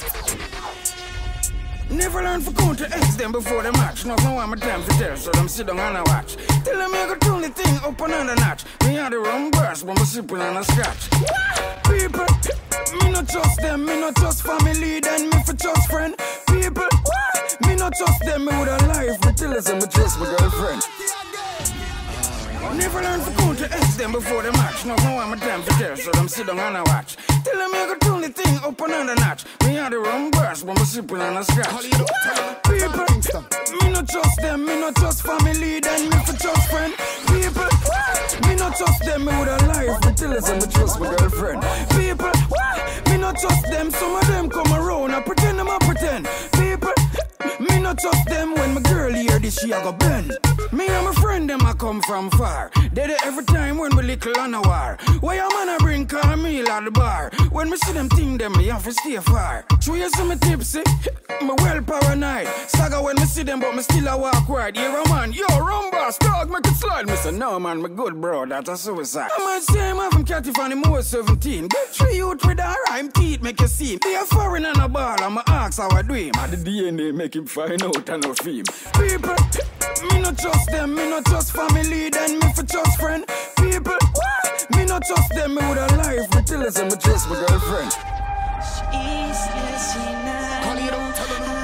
Never learn for counter X them before the match. Nothing want my time to tell, so them sit down and I watch. Tell them I go turn the thing up another notch. Me had the rum burst when we sipping on a scratch. People, me not trust them, me not trust family, then me for trust friend. People, me not trust them, me with a life, me tell us me trust my girlfriend. Never learn for counter X them before the match. Nothing want my time to tell, so them sit down and I watch. Tell them I go turn the thing up another notch. Me had the rum burst when we sipping on a scratch. People, me not trust them, me not trust family, then me for trust friend. People, me not trust them, me with a life, me tell us me trust my girlfriend. People, me not trust them, some of them come around, I pretend them, I pretend. People, me not trust them when my girl hear this, she a go bend. Me and my friend them I come from far. They there every time when we little on a war. Why a man a bring caramel at the bar? When me see them thing them, me have to stay far. True you see me tipsy, me well paranoid. Saga when me see them but me still a walk right. You're a man, yo rum boss, dog make it slide. Me say no man, me good bro, that's a suicide. I might say I'm from Catty Fanny Moore 17. Get 3 youth with a rhyme teeth make you see. Be a foreign and a ball, I'm a ask that's how I do him. And the DNA make him find out and no fame. People, me not trust them, me not trust family, then me for trust friend. People, me not trust them, me with a life, me tell us me trust my girlfriend. She's listening now. Call you don't tell them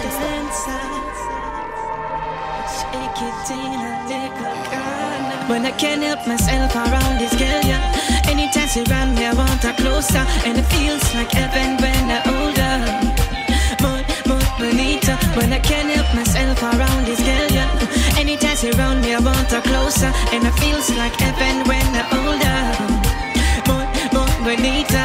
shake it in a little corner. When I can't help myself around this girl, yeah. Anytime she around me, I want her closer. And it feels like heaven when I hold her. More bonita. When I can't help myself around this girl, yeah. Anytime she around me, I want her closer. And it feels like heaven when I hold her. More bonita.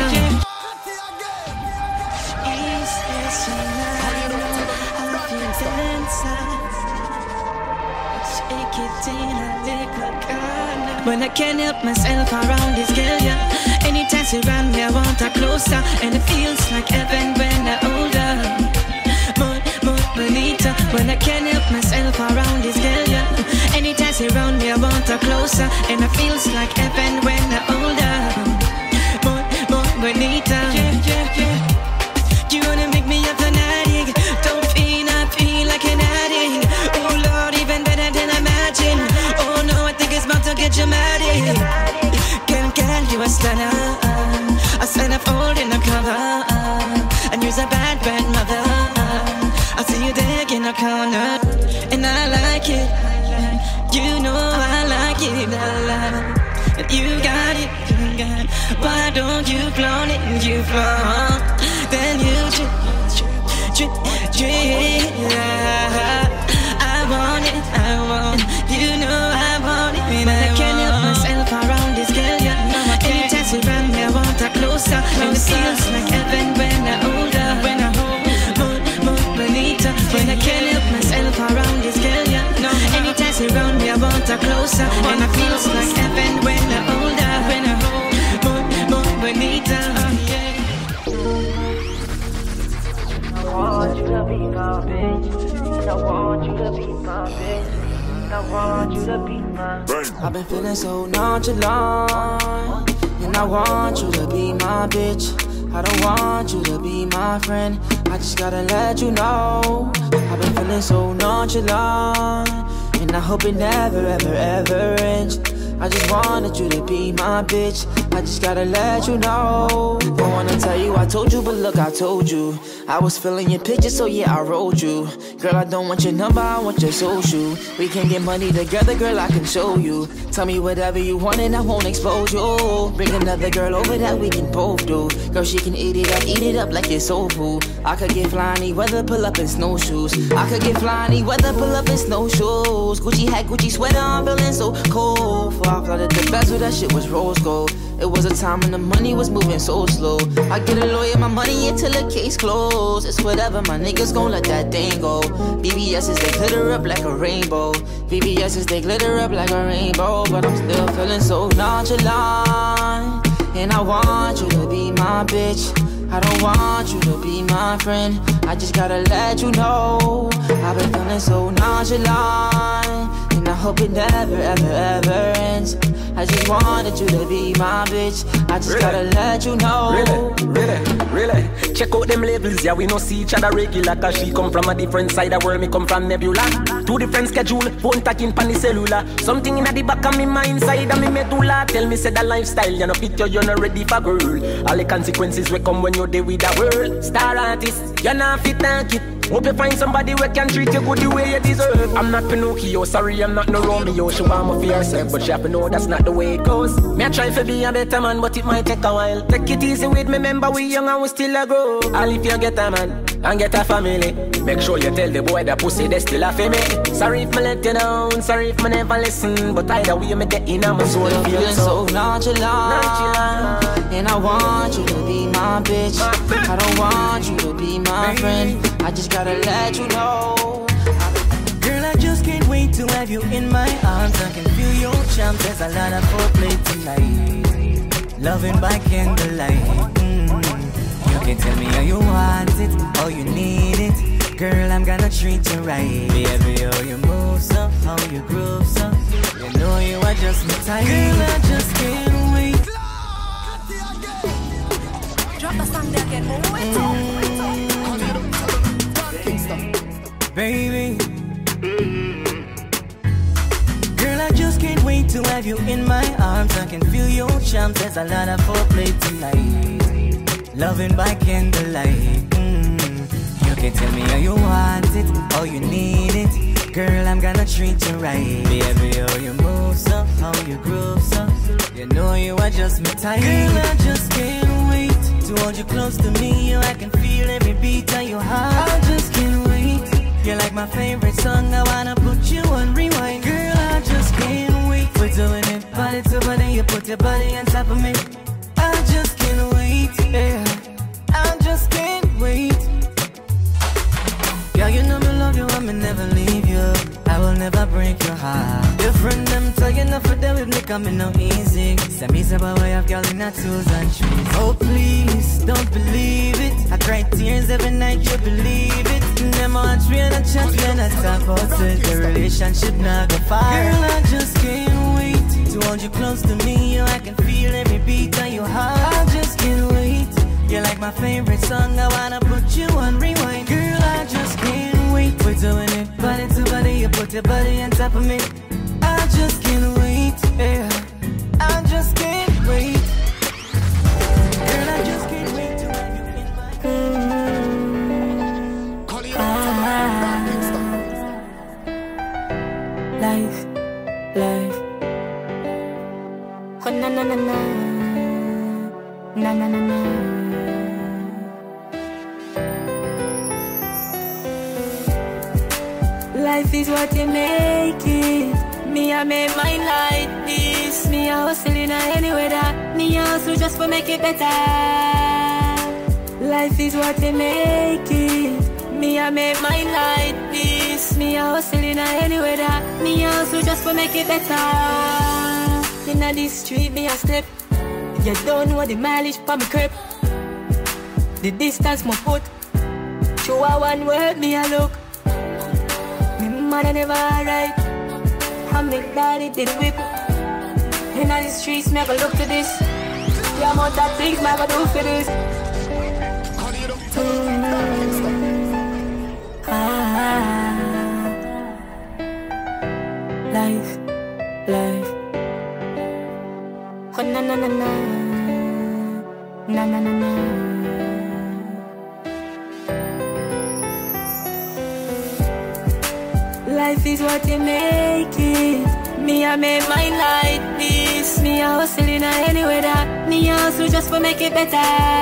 When I can't help myself around this girl, yeah. Anytime she around me, I want her closer. And it feels like heaven when I hold her. More bonita. When I can't help myself around this girl, yeah. Anytime she around me, I want her closer. And it feels like heaven when I hold her. More bonita. You wanna make me a fanatic? Don't feel, I feel like an addict. Oh Lord, even better than I imagine. Oh no, I think it's about to get dramatic. Girl, you a stunner. I stand up holding the cover. And you're a bad mother. I see you there in the corner. And I like it. You know I like it. And you got it. Why don't you flaunt it? You flaunt. Then you I want it. You know I want it. But I can't help myself around this girl, yeah. Anytime she around me, I want her closer. And it feels like heaven when I hold her. When I hold more bonita. When I can't help myself around this girl, yeah. Anytime she around me, I want her closer. And it feels like heaven when I hold her. When I hold more bonita. I want you to be my bitch. I want you to be my bitch. I want you to be my bitch. I've been feeling so nonchalant. And I want you to be my bitch. I don't want you to be my friend. I just gotta let you know I've been feeling so nonchalant. And I hope it never, ever, ever ends. I just wanted you to be my bitch. I just gotta let you know. Don't wanna tell you I told you, but look, I told you. I was feeling your picture, so yeah, I wrote you. Girl, I don't want your number, I want your social. We can get money together, girl, I can show you. Tell me whatever you want and I won't expose you. Bring another girl over that we can both do. Girl, she can eat it up like it's soul food. I could get flying weather, pull up in snowshoes. I could get flying weather, pull up in snowshoes. Gucci hat, Gucci sweater, I'm feeling so cold. I flooded the bezel, that shit was rose gold. It was a time when the money was moving so slow. I get a lawyer, my money until the case closed. It's whatever, my niggas gon' let that thing go. BBS's, they glitter up like a rainbow. BBS's, they glitter up like a rainbow. But I'm still feeling so nonchalant. And I want you to be my bitch. I don't want you to be my friend. I just gotta let you know I've been feeling so nonchalant. And I hope it never, ever, ever ends. I just wanted you to be my bitch. I just gotta let you know. Really? Check out them labels, yeah, we no see each other regular. Cause she come from a different side of world, me come from Nebula. Two different schedule, phone talking pan the cellular. Something in the back of me mind, inside of me medulla. Tell me say that lifestyle, you know fit you, you're not ready for girl. All the consequences will come when you're there with the world. Star artist, you're not fit and keep. Hope you find somebody who can treat you good the way you deserve. I'm not Pinocchio, sorry, I'm not no Romeo. She want me for herself, but she have to know that's not the way it goes. Me I try to be a better man, but it might take a while. Take it easy with me, remember we young and we still a grow. All if you get a man and get a family, make sure you tell the boy that pussy they still a female. Sorry if me let you down, sorry if me never listen, but either way me get in and my soul feeling so nonchalant. And I want you to be my bitch. I don't want you to be my friend. I just gotta let you know. Girl, I just can't wait to have you in my arms. I can feel your charm. There's a lot of foreplay tonight. Loving by candlelight. You can tell me how you want it, how you need it. Girl, I'm gonna treat you right. Baby, how you move so, how you groove so. You know you are just my type. Girl, I just can't wait. Drop the song there again, move it up. have you in my arms. I can feel your charms. There's a lot of foreplay tonight. Loving by candlelight. You can tell me how you want it, how you need it. Girl, I'm gonna treat you right. Baby, how you move so, how you groove so. You know you are just my type. Girl, I just can't wait to hold you close to me. I can feel every beat of your heart. I just can't wait. You're like my favorite song. I wanna put you on rewind. Girl, I just can't wait. We're doing it body to body. You put your body on top of me. I just can't wait. Yeah, I just can't wait. Girl, you know me love you, I'ma never leave you. I will never break your heart. Your friend them tell you not for them with me coming no easy. Say me say boy have girl in her twos and trees. Oh please, don't believe it. I cry tears every night, you believe it. Them on train and chat when I talk about it. The relationship not go far. Girl, I just can't wait to hold you close to me. I can feel every beat of your heart. I just can't wait. You're like my favorite song. I wanna put you on rewind. Girl, I just can't wait. We're doing it body to body. You put your body on top of me. I just can't wait. Yeah, I just can't wait. Girl, I just can't wait to have you in my life, life. Oh na na na na, na na na na. Life is what you make it. Me, I make mine like this. Me, I hustling any weather. Me, I hustle just for make it better. Life is what you make it. Me, I make mine like this. Me, I hustling any weather. Me, I hustle just for make it better. Inna this street, me, I step. You don't know the mileage for me crib. The distance my foot. Show a one word, me, I look. Mother never right. I make daddy did whip. In all the streets, me I go look to this. The amount of things me I go do for this. Life, life. Oh na na na na, na na na na. Life is what you make it. Me, I make mine like this. Me, I hustling any weather. Me, I hustle just for make it better.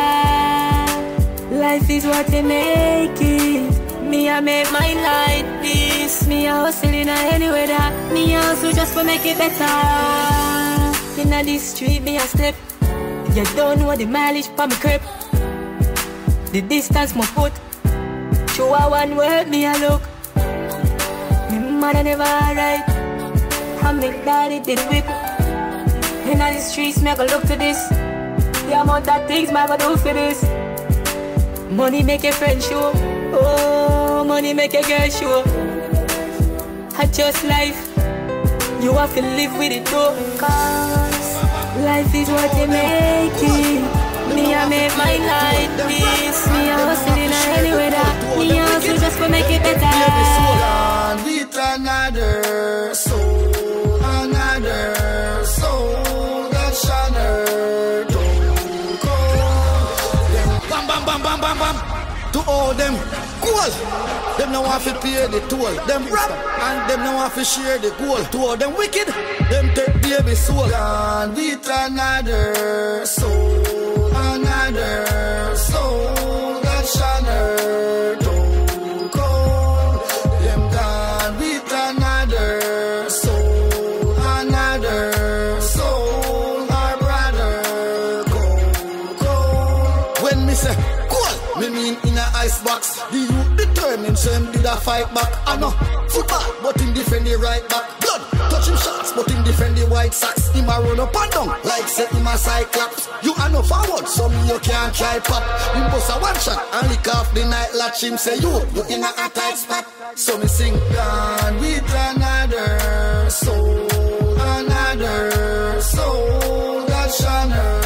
Life is what you make it. Me, I make mine like this. Me, I hustling any weather. Me, I hustle just for make it better. Inna this street, me, I step. You don't know the mileage for me crib. The distance my foot. Show a one word, me, I look. Mother never right. I make daddy did whip. In all the streets, me I go look to this. The amount of things me I go do for this. Money make a friend show. Oh, money make a girl show. I just life. You have to live with it too. Cause life is what you make it. Me I make my life this. Me I hustling anyway that. Me I hustle just to make it better. With another soul, another soul that shiner don't go. Bam bam bam bam bam bam. To all them goal, them no want to pay the toll. Them rap and them no want to share the goal. To all them wicked, them take baby soul. Gone with another soul, another soul that shiner don't. Box. The youth determined, so him did a fight back. I know football, but him defend the right back. Blood, touch him shots, but him defend the White Sox. Him a run up and down, like set him a cyclops. You are no forward, so me you can't try pop. Him bust a one shot and lick off the night latch. Him say you in a tight spot. So me sing down with another soul, another soul that shiner.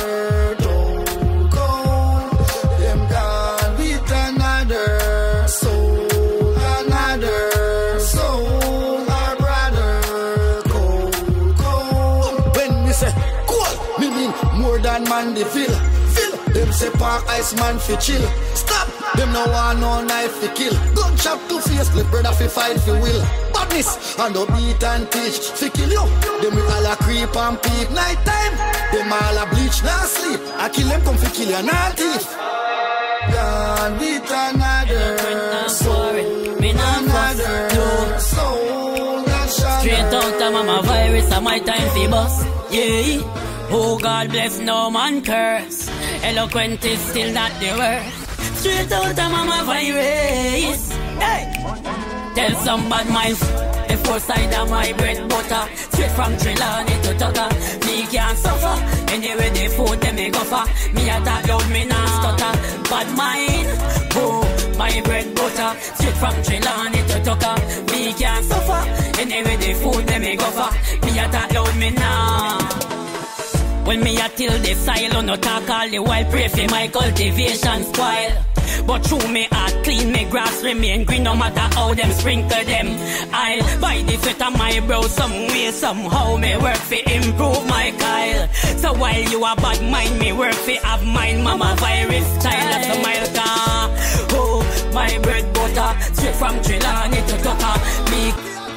on the fill. Them say park ice man fi chill. Stop, them no want no knife fi kill. Gun chop to face, let brother fi fight fi will. Badness, and no beat and teach fi kill you. Them we all a creep and peep. Night time, them all a bleach, not sleep. I kill them, come fi kill you, not thief. Gone with another soul, another soul. Straight out of mama virus, and my time fi bust. Yeah. Oh God bless, no man curse. Eloquent is still not the worst. Straight out of mama virus. Hey. Tell some bad minds the foresight of my bread butter. Straight from Trelawney to Tucker. Me can't suffer. Anyway the food them me go for. Me attack loud, me nah stutter. Bad mind, oh, my bread butter. Straight from Trelawney to Tucker. Me can't suffer. Anyway the food them me go for. Me attack loud, me nah. When me a till the silo, no talk all the while, pray for my cultivation spoil. But through me heart clean, me grass remain green, no matter how them sprinkle them. I'll buy the sweat of my brow some way, somehow me work for improve my Kyle. So while you a bad mind, me work for have mine, mama virus style. That's a mile car. Oh, my bread butter, straight from Trelawney to Tucker. Me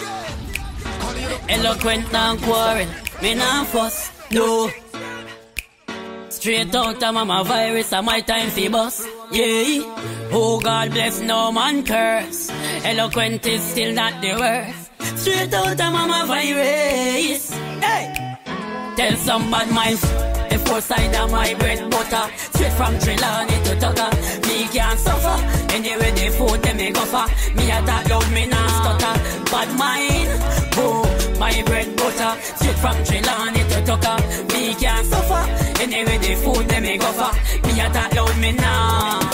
eloquent and quarrel, me nah fuss, no. Straight out of mama virus, and my time fi bust. Yeah. Oh God bless, no man curse. Eloquent is still not the worst. Straight out of mama virus. Hey. Tell some bad minds the foresight of my bread butter. Straight from Trelawney to Tucker. Me can't suffer. Anyway the food them me go for. Me attack loud, me nah stutter. Bad mind, oh, my bread butter. Straight from Trelawney to Tucker. Me can't suffer. Anyway the food them me go for. Me attack loud, me nah.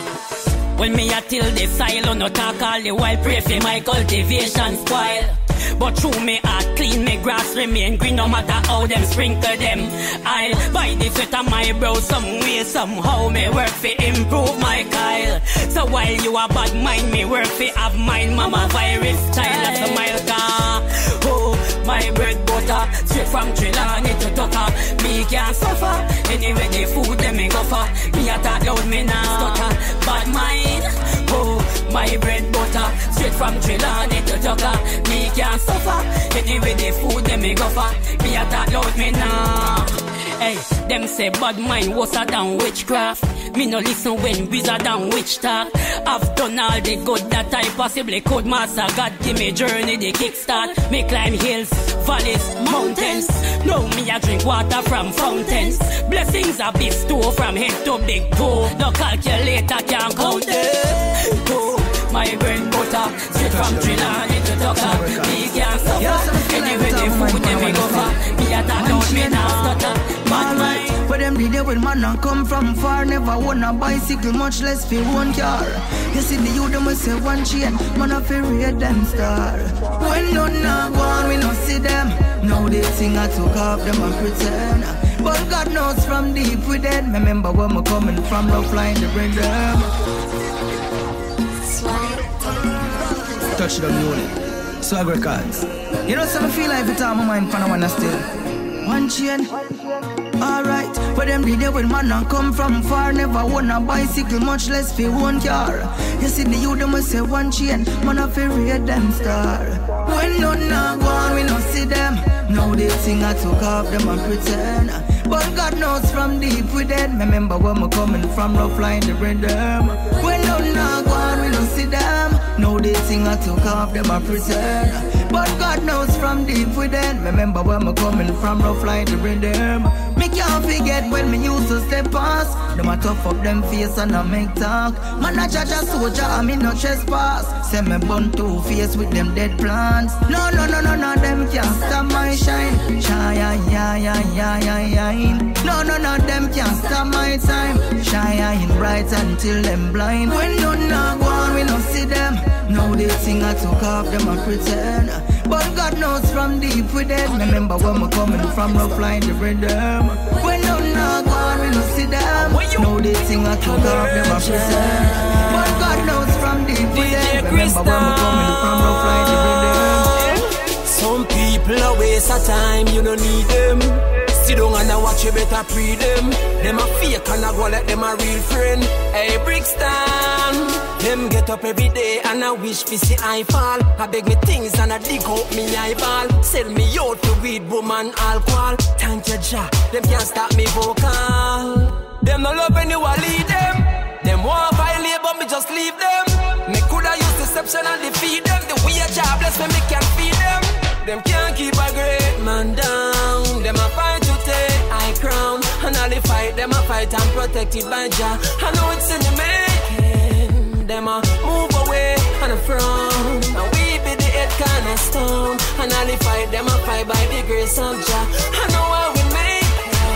When me a till the silo, no talk all the while, pray for my cultivation spoil. But through me heart clean, me grass remain green, no matter how them sprinkle them. I'll buy the sweat of my brow some way, somehow me work for improve my Kyle. So while you a bad mind, me work for have mine, mama virus style. That's a mile car. Oh, my bread butter, straight from Trelawney to Tucker. Me can't suffer. Anyway the food them me go for. Me a talk loud, me nah stutter. Bad mind, oh, my bread butter, straight from Trelawney to Tucker. Me can't suffer. Anyway the food them me go for. Me a talk loud, me nah. Hey, them say bad mind was a down witchcraft. Me no listen when wizard and witch talk. I've done all the good that I possibly could. Master God give me journey, the kickstart. Me climb hills, valleys, mountains. Now me a drink water from fountains. Blessings are bestowed from head to big toe. No calculator can count them. Oh, my bread butter, straight from Trelawney to Tucker. Me can't suffer. Anyway the food them me go for. Me a talk out, me now stutter. Bad mind. Where them did when man and come from far. Never own a bicycle, much less fi one car. You see the youth them will say one chain, man a fi read them star. When none a go on, we no see them. Now they sing I took off them and pretend. But God knows from deep within. Remember where me coming from, rough line the rhythm. Touch them unit, swag records. You know some feel like every time my mind pan wanna still. One chain, alright. Where them did when man and come from far. Never own a bicycle, much less fi one car. You see the youth them will say one chain, man a fi read them star. When none a go on, we no see them. Now they sing I took off them and pretend. But God knows from deep within. Remember where me coming from, rough line the rhythm. When none a go on, we no see them. Now they sing I took off them and pretend. But God knows from deep within. Remember where me coming from, rough line the rhythm. Me can't forget when me used to step past. Them a tough up them face and I make talk. Man a judge a soldier and me no trespass. Say me bun two face with them dead plants. No, them can't stop my shine. Shine. No, them can't stop my time. Shine bright until them blind. When none a go on, we no see them. Now they sing I took off them and pretend. But God knows from deep within. Remember where me coming from, rough line the rhythm. When none a go on, we no see them. Now they sing I took off them and pretend. But God knows from deep within. Remember where me coming from, rough line the rhythm. Some people a waste of time, you don't need them. Sit down and I watch, you better pre them. Them a fake and I go let them a real friend. Hey, Brixton, them get up every day and I wish me see I fall. I beg me things and I dig out me eyeball. Sell me out to weed, woman, alcohol. Thank you, Jah, them can't stop me vocal. Them no love when you a lead them. Them want violate but me just leave them. Me coulda use deception and defeat them. The way a Jah bless me can feed them. Them can't keep a great man down. Them a fight to take high crown. And all the fight, them a fight and protected by Jah. I know it's in the making. Them a move away and a frown. And we be the head cornerstone. And all the fight, them a fight by the grace of Jah. I know how we make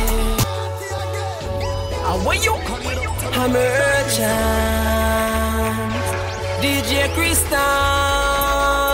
it. And when you I'm a urgent DJ Crystal.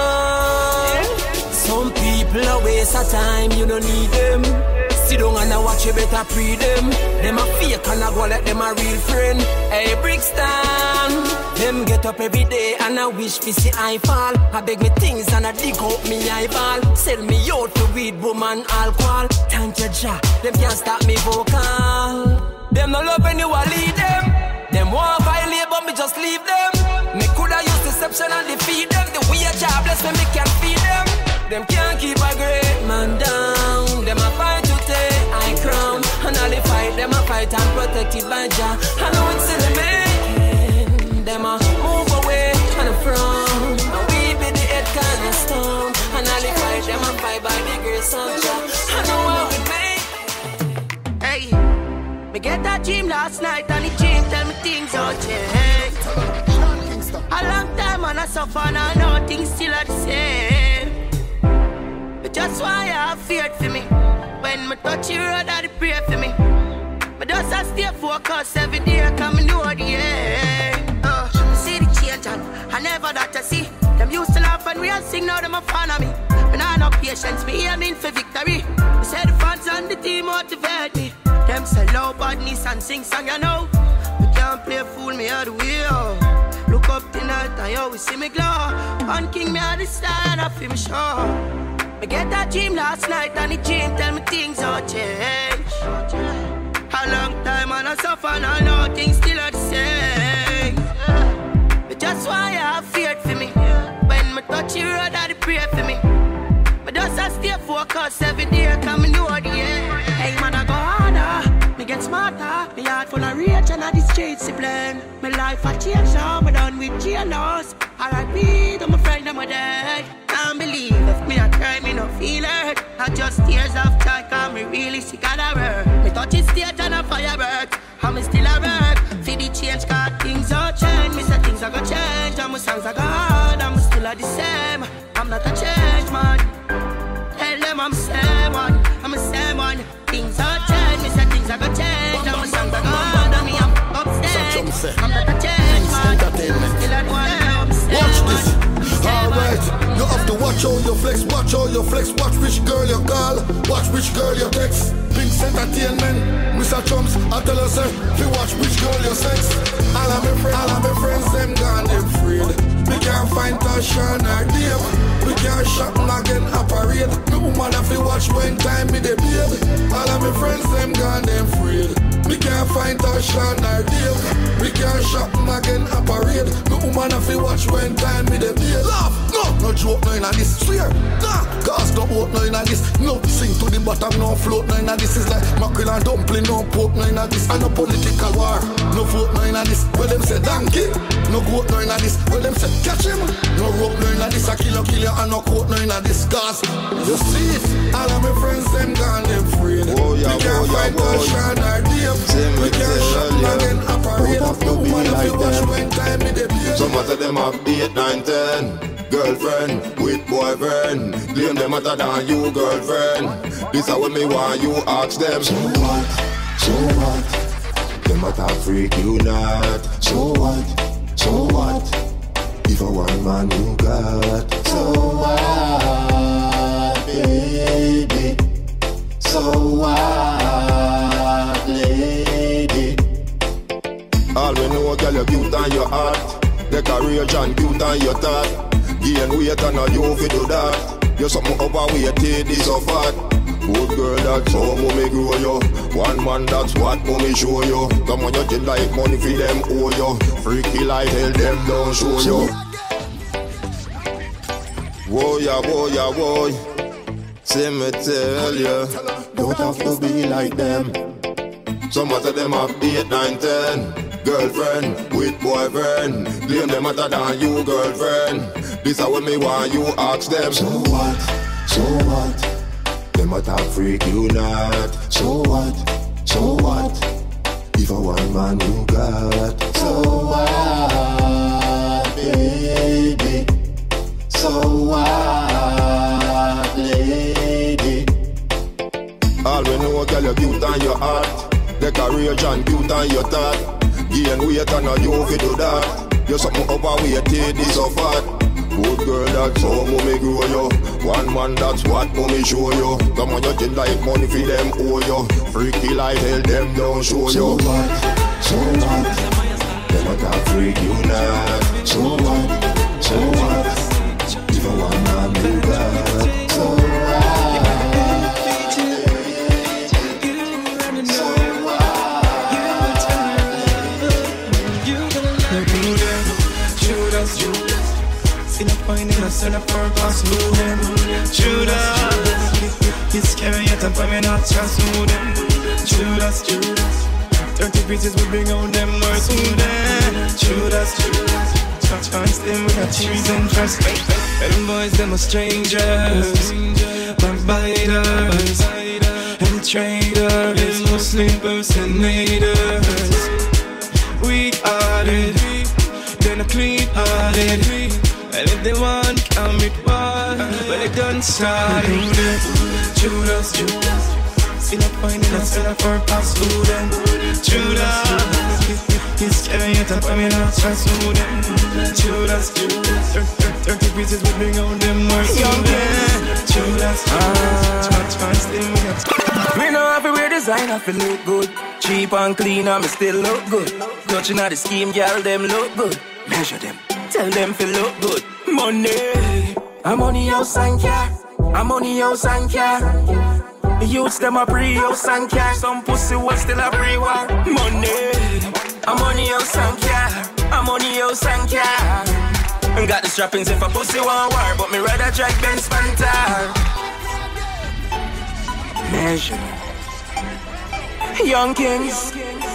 Some people a waste of time, you don't need them. Sit down and I watch, you better pre them. Them a fake and I go let them a real friend. Hey, Brixton, them get up every day and I wish me see I fall. I beg me things and I dig out me eyeball. Sell me out to weed, woman, alcohol. Thank you, Jah, them can't stop me vocal. Them no love when you a lead them. Them want violate but me just leave them. Me coulda use deception and defeat them. The way a Jah bless me, me can feed them. Them can't keep a great man down. Them a fight to take high crown. And all the fight, them a fight and protected by Jah. I know it's in the making. Them a move away and a frown. And we be the head cornerstone. And all the fight, them a fight by the grace of Jah. I know how we make. Hey, me get that dream last night and the dream tell me things don't change. A long time and I suffer and I know things still are the same. But just why I have feared for me. When me touch your road, I pray for me. But just I stay focused every day, come and know the end. See the change and I never that I see. Them used to laugh and real sing, now them a fan of me. When I no patience, me aiming for victory. They say the fans and the team motivate me. Them say low badness and sing song, you know. We can't play fool, me all the way, oh. Look up tonight and you always see me glow. One king, me at the stand, I feel me sure. Me get that dream last night and the dream tell me things don't change. A long time and I suffer and I know things still are the same. But just why I have feared for me. When me touch your road, I pray for me. But just I stay focused every day, come and know the end. Hey man, I go harder, me get smarter. Me heart full of rage and I the streets to blame. My life I change now, me done with jail loss. R.I.P. to my friend and my dad. Can't believe if me not cry, me no feel hurt. I just tears of joy, cause me really sick of the work. Me touch it stage and a firework, and me still a work. For the change, cause things don't change. Me say things are gonna change, and my songs are gone, and me still are the same. I'm not a change man. Tell them I'm same one, I'm a same one. Things are change, me say things are gonna change, and my songs are gone, and me I'm upstairs. I'm not a change man. Still at one. Watch this, alright. You have to watch all your flex, watch all your flex. Watch which girl you call, watch which girl you text. Pink's entertainment, Mr. Chumps, I tell us, we watch which girl you sex. All of my friends, them gone, them afraid. We can't find Tasha or Dave. We can't shop again, operate. Me woman have to watch when time me the babe. All of my friends, them gone, them afraid. We can't find Tasha or Dave. We can't shop again, operate. Me woman have to watch when time me the babe. Laugh, no joke, no in this. Swear, nah, cause no boat, no in this. No sing to the bottom, no float, no in this. Is like mackerel and dumpling, no pork, no in this. And no political war, no vote, no in this. Well, them say donkey, no goat, no in this. Well, them say catch him, no rope, no in this. A kill you, and no coat, no in this. Cause you see it, all of my friends, them gone, them afraid. We can't find Tasha or Dave. We can't shop again, operate. No woman have to watch when time me the beer. Some of them have 8, 9, 10 girlfriend with boyfriend. Blame them other than you, girlfriend. This is what me want you ask them. So what? So what? Them a freak you not. So what? So what? If a one man you got. So what, baby? So what, lady? All we know, girl, you cute and your heart. The courage and cute and your thought. Gain weight and now you fi do that. You're something overweighted, this so fat. Good girl, that's how mommy grow you. One man, that's what mommy show you. Come on, you tell like money for them owe you. Freaky like hell, them don't show you. Whoa, yeah, boy. See me tell ya, don't have to be like them. Some of them have 8, 9, 10 girlfriend with boyfriend. Claim them hotter than you, girlfriend. This is what me want you ask them. So what? Them might have freak you not. So what? If I want man you got. So what, baby? So what, lady? All we know, girl, you cute on your heart. Decoration cute on your thought. Gain weight and now you fi do that. You're something overweighted, this so fat. Good girl, that's how mommy grow you. One man, that's what mommy show you. Come on, you tell like money for them owe you. Freaky like hell, them don't show you. So what? Them not a freak you not. So what? If I want man, you got. So Finding us in a purpose, moving. Judas, he's scary yet I'm coming out just moving. Judas, 30 pieces will bring out them words moving. Judas, touch hands them with a cheese and trust. Them boys, them are strangers, backbiters, and traitors, Muslim impersonators. Weak-hearted, then a clean-hearted. And if they want, come with one. But they done start. Judas, see no point in us in a purpose, student. Judas, he's scary yet I'm coming out just student. Judas, 30 pieces will bring out them more student. Judas, touch hands, me know have to wear design, I feel look good. Cheap and clean, and me still look good. Touching at the scheme, girl, them look good. Measure them. Tell them to look good. Money, I'm money house and car. I'm money house and car. The youths them a pre-house and car. Some pussy was still a pre-war. Money, I'm money house and car. I'm money house and car. And got the strappings if a pussy want war, but me rather drag Ben Spantar. Measure, Young Kings.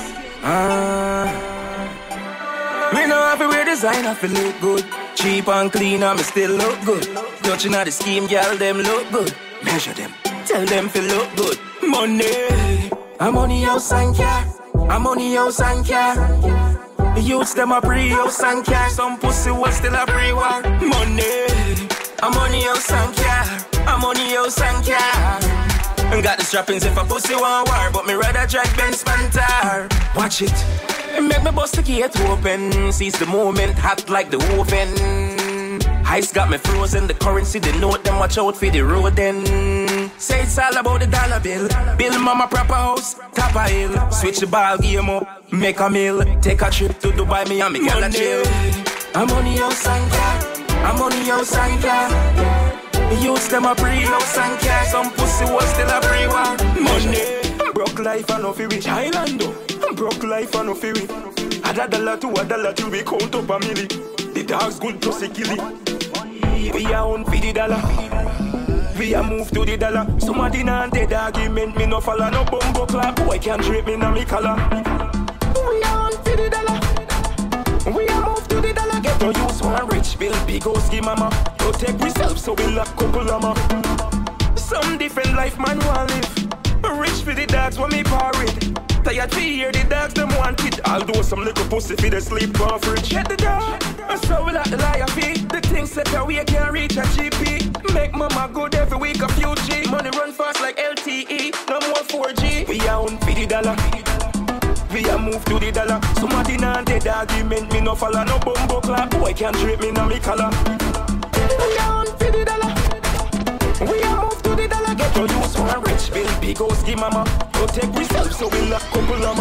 Me know have to wear design, I feel look good. Cheap and clean, and me still look good. Touching at the scheme, girl, them look good. Measure them, tell them to look good. Money, I'm money house and car. I'm money house and car. The youths them a pre-house and car. Some pussy was still a pre-war. Money, I'm money house and car. I'm money house and car. And got the strappings if a pussy want war, but me rather drag Ben Spantar. Watch it. Make me bust the gate open. Seize the moment, hot like the oven. Ice got me frozen, the currency, the note, them watch out for the road then. Say it's all about the dollar bill. Build mama proper house, top a hill. Switch the ball game up, make a meal. Take a trip to Dubai, me and me girl a chill. I'm on the house and car. I'm on the house and car. The youths them a pre-house and car. Some pussy was still a pre-war. Money. Broke life and no fi rich Highland though. Broke life and no fi rich. Add a dollar to a dollar till we count up a milli. The dog's good plus a killie. We are on for the dollar. We are move to the dollar. Somebody not dead argument. Me no follow no bumbo clap. Boy can't drape me na me collar. We are on for the dollar. We are move to the dollar. Get to use one rich bill. Big old ski mama. Go take myself so we lock couple mama. Some different life man want live. Rich for the dogs when me parried. Tired to hear the dogs them want it. Although some little pussy for the sleep off rich. Get the dog, and so we like the liar fee. The things set away can't reach a GP. Make mama good every week a few G. Money run fast like LTE, no more 4G. We are on for the dollar. We are move to the dollar. Somebody not dead argument. Me no follow no bumbo clap. Boy can't drape me na me collar. We are on for the dollar. We are move to the dollar. Get to use one rich bill. Big old ski mama. Go take myself so we lock couple mama.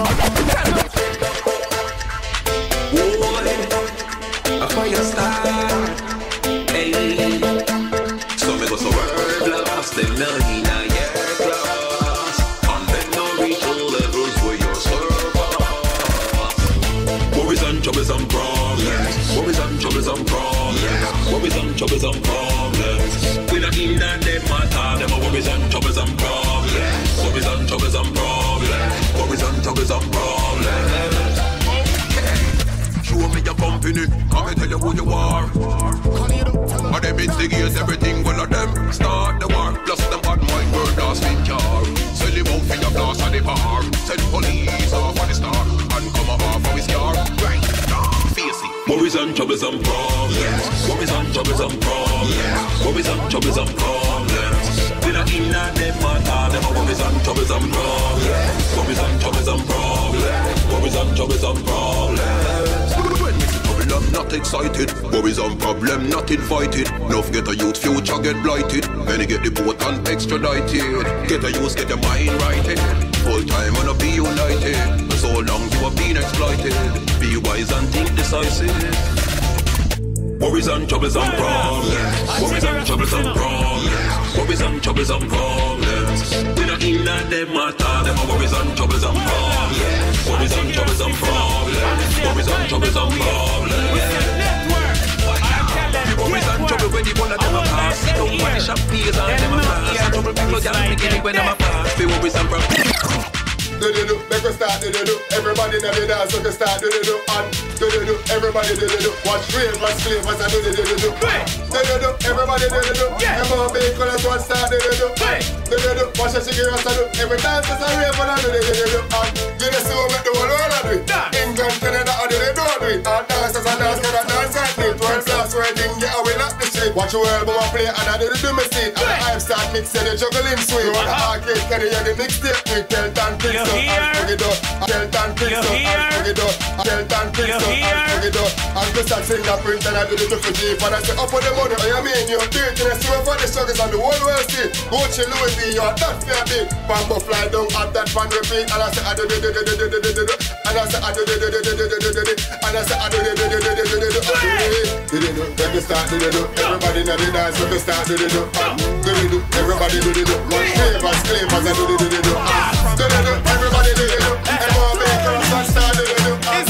A fire star. Hey. So me go so work, love, them melody now, yeah, club. problems. Worries and troubles and problems. We not in that them matter. Them are worries and troubles and problems. Worries and troubles and problems. Worries and troubles and problems. Show me your company, come and tell you who you are. And them instigate everything, well of them start the war. Plus them bad mind word last in car. Sell him out for your glass at the bar. Send police off on the star. And come off of his car. Right, face it. Worries and troubles and problems. Worries and troubles and problems. Worries and troubles and problems. We not in that them matter. Them are worries and troubles and problems. Worries and troubles and problems. Worries and troubles and problems. I'm not excited. Worries and problem not invited. Enough get a youth future get blighted. Many get the boat and extradited. Get a youth get your mind righted. Full time wanna be united. For so long you have been exploited. Be wise and think decisive. Worries and troubles and problems. Worries and troubles and problems. Worries and troubles and problems. We not in that them matter. Them are worries and troubles and problems. Worries and troubles and problems. Worries and troubles and problems. Worries and trouble when the one of them a pass. Don't want the shop peas and them a pass. Trouble people can't make it when them a pass. Be worries and problems. Do-do-do, make us start do-do-do. Everybody now they dance, so can start do-do-do. And do-do-do, everybody do-do-do. Watch rave, watch slave, watch a do-do-do-do-do. Do-do-do, everybody do-do-do. Everyone be equal as one start do-do-do. Do-do-do, watch a shiggy rasta do. Every dance is a rave, and I do-do-do-do. And you just see what make the whole world do it. England, Canada, and they don't do it. And dancers and dance, and dance and it. World class, where they get away like the shit. Watch your album and play, and I do-do-do me seat. And the hype start mix, and they juggling swing. On the arcade, can you hear the mixtape? We tell and fix. You hear? And you and just a fingerprint and I do it for cheap. And I say up on the money, I mean you're dirty. And I see what for the struggles and the whole world see. Gucci, Louis V, you're that fair big. Bamboo fly down, have that fan repeat. And I say I do. And I say I do. And I say I do. Let me start do. Everybody know the dance, let me start do. Everybody do. One flavors, I do. Everybody do. Everyone make us start do. It's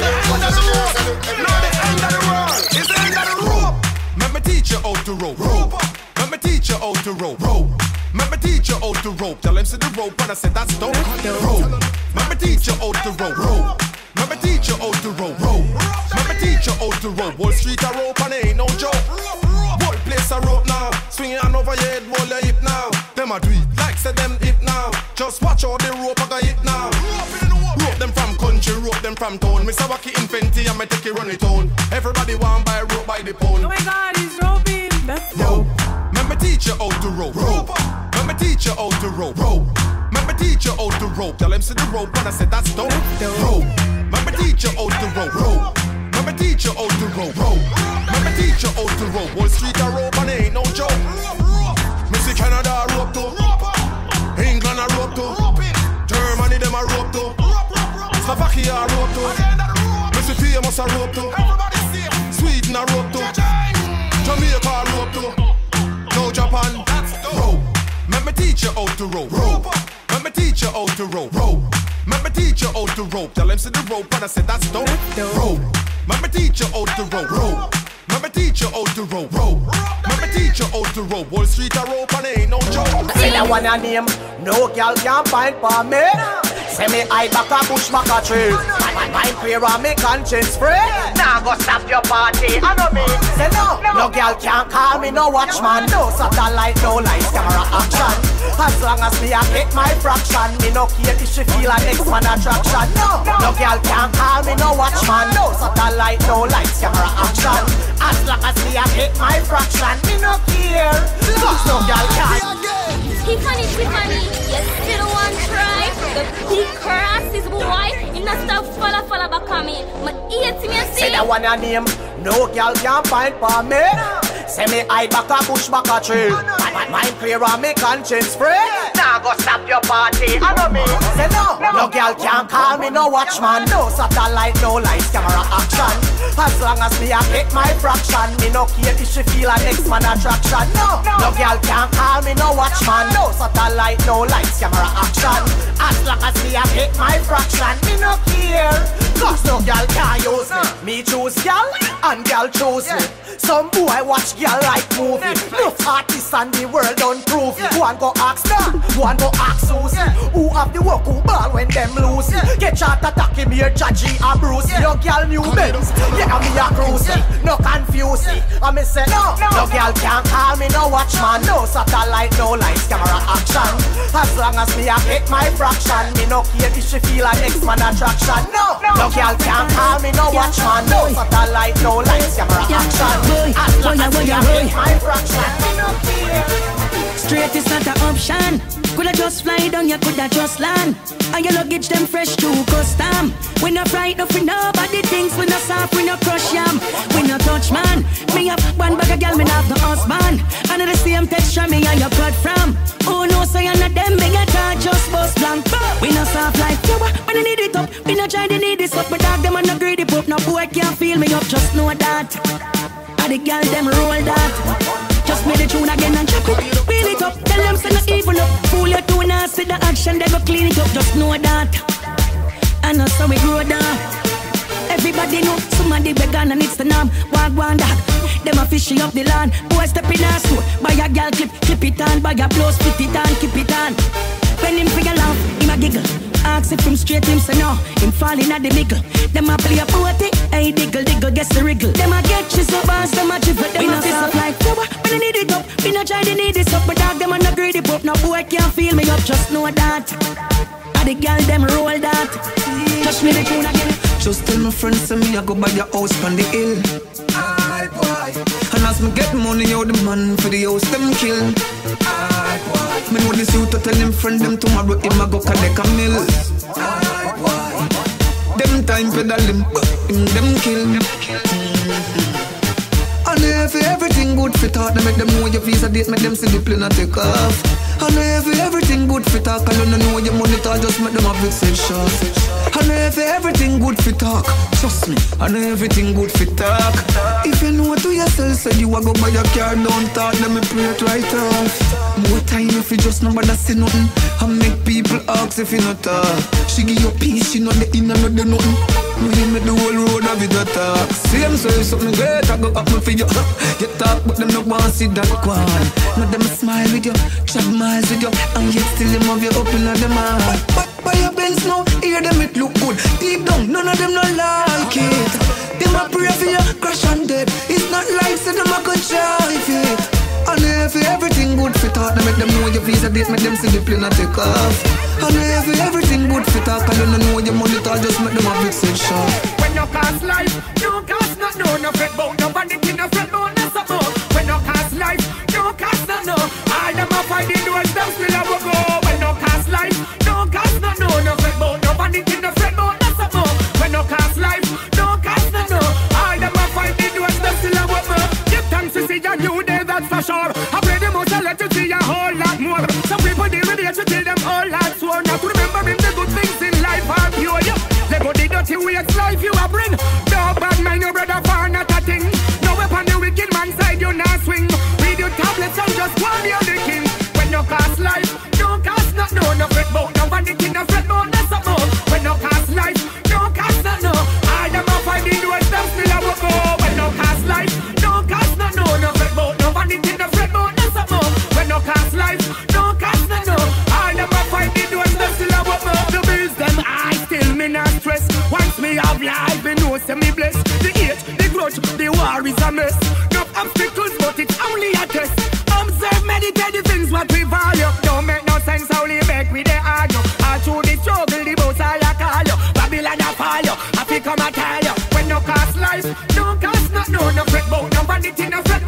not the end of the world. It's the end of the rope. Let me teach you how to rope. Let me teach you how to rope. Let me teach you how to rope. Tell him see the rope and I said that's dope. Rope. Let me teach you how to rope. Let me teach you how to rope. Let me teach you how to rope. Wall Street a rope and it ain't no joke. Whole place a rope now. Swing your hand over your head, roll your hip now. Them a do it like say them hip now. Just watch how the rope a go hit now. Rope them from country, rope them from town. Mr. Wacky Infenty and me take it run it on. Everybody want buy rope by the pound. Oh my God, he's roping. That's dope. Let me teach you how to rope. Let me teach you how to rope. Let me teach you how to rope. Tell him see the rope and I said that's dope. Rope. Let me teach you how to rope. Let me teach you how to rope. Let me teach you how to rope. Wall Street a rope and it ain't no joke. Missy Canada a rope too. England a rope too. Germany them a rope too. Slovakia a rope too. Missy Famous a rope too. Sweden a rope too. Jamaica a rope too. No Japan. Rope. Let me teach you how to rope. Let me teach you how to rope. Let me teach you how to rope. Tell him see the rope and I said that's dope. Rope. Let me teach you how to rope. Let me teach you how to rope. Let me teach you how to rope. Wall Street a rope and it ain't no joke. See that one a name, no girl can find for me. Say me eye back a bush back a tree. My clear and me conscience free. Now go stop your party, I know me. Say no girl can't call me no watchman. No satellite, no lights, camera action. As long as me a get my fraction, me no care if she feel a next man attraction. No girl can't call me no watchman. No satellite, no lights, camera action. As long as me a get my fraction, me no care. Cause no girl can't. Tiffany, you still want try? The big cross is boy. You not stop follow back on me. But eat me a say that one a name, no girl can find for me. Say me eye back a bush back a tree. Mind clear and me conscience free. Now go stop your party, I know me. Say no girl can't call me no watchman. No satellite, no lights, camera action. As long as me a get my fraction, me no care if she feel a next man attraction. No girl can't call me no watchman. No satellite, no lights, camera action. As long as me a get my fraction, me no care. Cause no girl can't use me. Me choose girl and girl choose me. Some boy watch girl like movie. No artists and the world don't prove. One go ask that, one go ask Susie. Who have the work, who ball when them lose? Get shot attacking me, Judgy and Bruce. Your girl new Benz, yeah, me a cruise. No confuse it. I me say no girl can't call me no watchman. No satellite, no lights, camera action. As long as me a get my fraction, me no care if she feel a next man attraction. No girl can't call me no watchman. No satellite, no lights, camera action. As long as me a get my fraction, me no care. Straight is not an option. Coulda just fly down, you coulda just land. And your luggage them fresh to custom. We no frightened for nobody thinks. We no soft, we no crush yam. We no touch man. Me have one bag of girl, me have the husband. And the same texture me and your cut from. Oh no, so you're not them, me a talk just bust blank. We no soft like you, when I need it up. We no try to need this up, but dog them and no greedy pop. No boy can't feel me up, just know that. And the girl them roll that. Just play the tune again and chop it, wheel it up. Tell them say not even up. Fool you too nasty, the action they go clean it up. Just know that. And that's how we grow down. Everybody know somebody vegan and it's the norm. Walk one dog, them a fishy up the land. Boy step in our store, buy a girl clip it on. Buy a blouse, fit it on, keep it on. When him figure laugh, him a giggle. Ask if him straight, him say no. Him falling at the middle. Them a play a party, hey diggle, guess the wriggle. Them a get you so fast, them a dribble. Them a fist up like flower, when I need it up. We no try to need this up, but dog them a no greedy pop. No boy can't feel me up, just know that. And the girl them roll that. Touch me the tune again. Just tell my friends say me I go buy a house on the hill. Aye boy. And as me get money, yo the man for the house them kill. Aye boy. Me know this youth to tell him friend them tomorrow him a go collect a mill. Aye boy. Them time pedal him them kill. And if everything good fit out, they make them know your visa date, make them see the plane and take off. And if everything good fit talk, I don't know your money talk, just make them a big section. And if everything good fit talk, trust me. And everything good fit talk. If you know to yourself, say you a go buy a car, don't talk, let me pray it right off. More time if you just know that say nothing, and make people ask if you not talk. She give you peace, she know the inner, not the nothing. We make the whole road of it a talk. Same say something great, I go up me for you. You talk, but them no want to see that one. Not them smile with you, chat miles with you, and yet still them have you up in them heart. But by your Benz now, hear them it look good. Deep down, none of them no like it. Them a pray for you, crash and dead. It's not like say them a go drive it. And if everything good fit out, they make them know your visa date, make them see the plane and take off. And if everything good fit out, I don't know your money talk, just make them a big section. When you cost life, no cost not no fret bout, no vanity no fret bout, no support. When you cost life, no cost not no. All them a find the doors, them still a go. When you cost life, no cost not no fret bout, no vanity no fret bout, no support. When you cost life, no cost not no. All them a find the doors, them still a go. Give thanks to see a new day, that's for sure. I pray them out and let you see a whole lot more. Some people they ready to tell them all that sworn. Not to remembering the good things in life are pure. Let go the dirty ways life you a bring. No bad mind your brother for not a thing. No weapon the wicked man side you not swing. Read your tablets and just one you're the king. When you cost life, no cost not no fret bout, no vanity no fret bout, no support. When you cost life, no cost not no. All them a find the doors, them still a go. When you cost life, no cost not no fret bout, no vanity no fret bout, no support. When you cost life, no cost not no. All them a find the doors, them still a go. The bills them I still me not stress. Once me have life, me know say me blessed. The hate, the grudge, the war is a mess. No obstacles, but it's only a test. Observe, meditate the things what we value. Don't make no sense how we make we they argue. All through the struggle, the boss I call you. Babylon a fire, I feel come a tell you. When no cost life, no cost not no fret bout, no vanity no fret.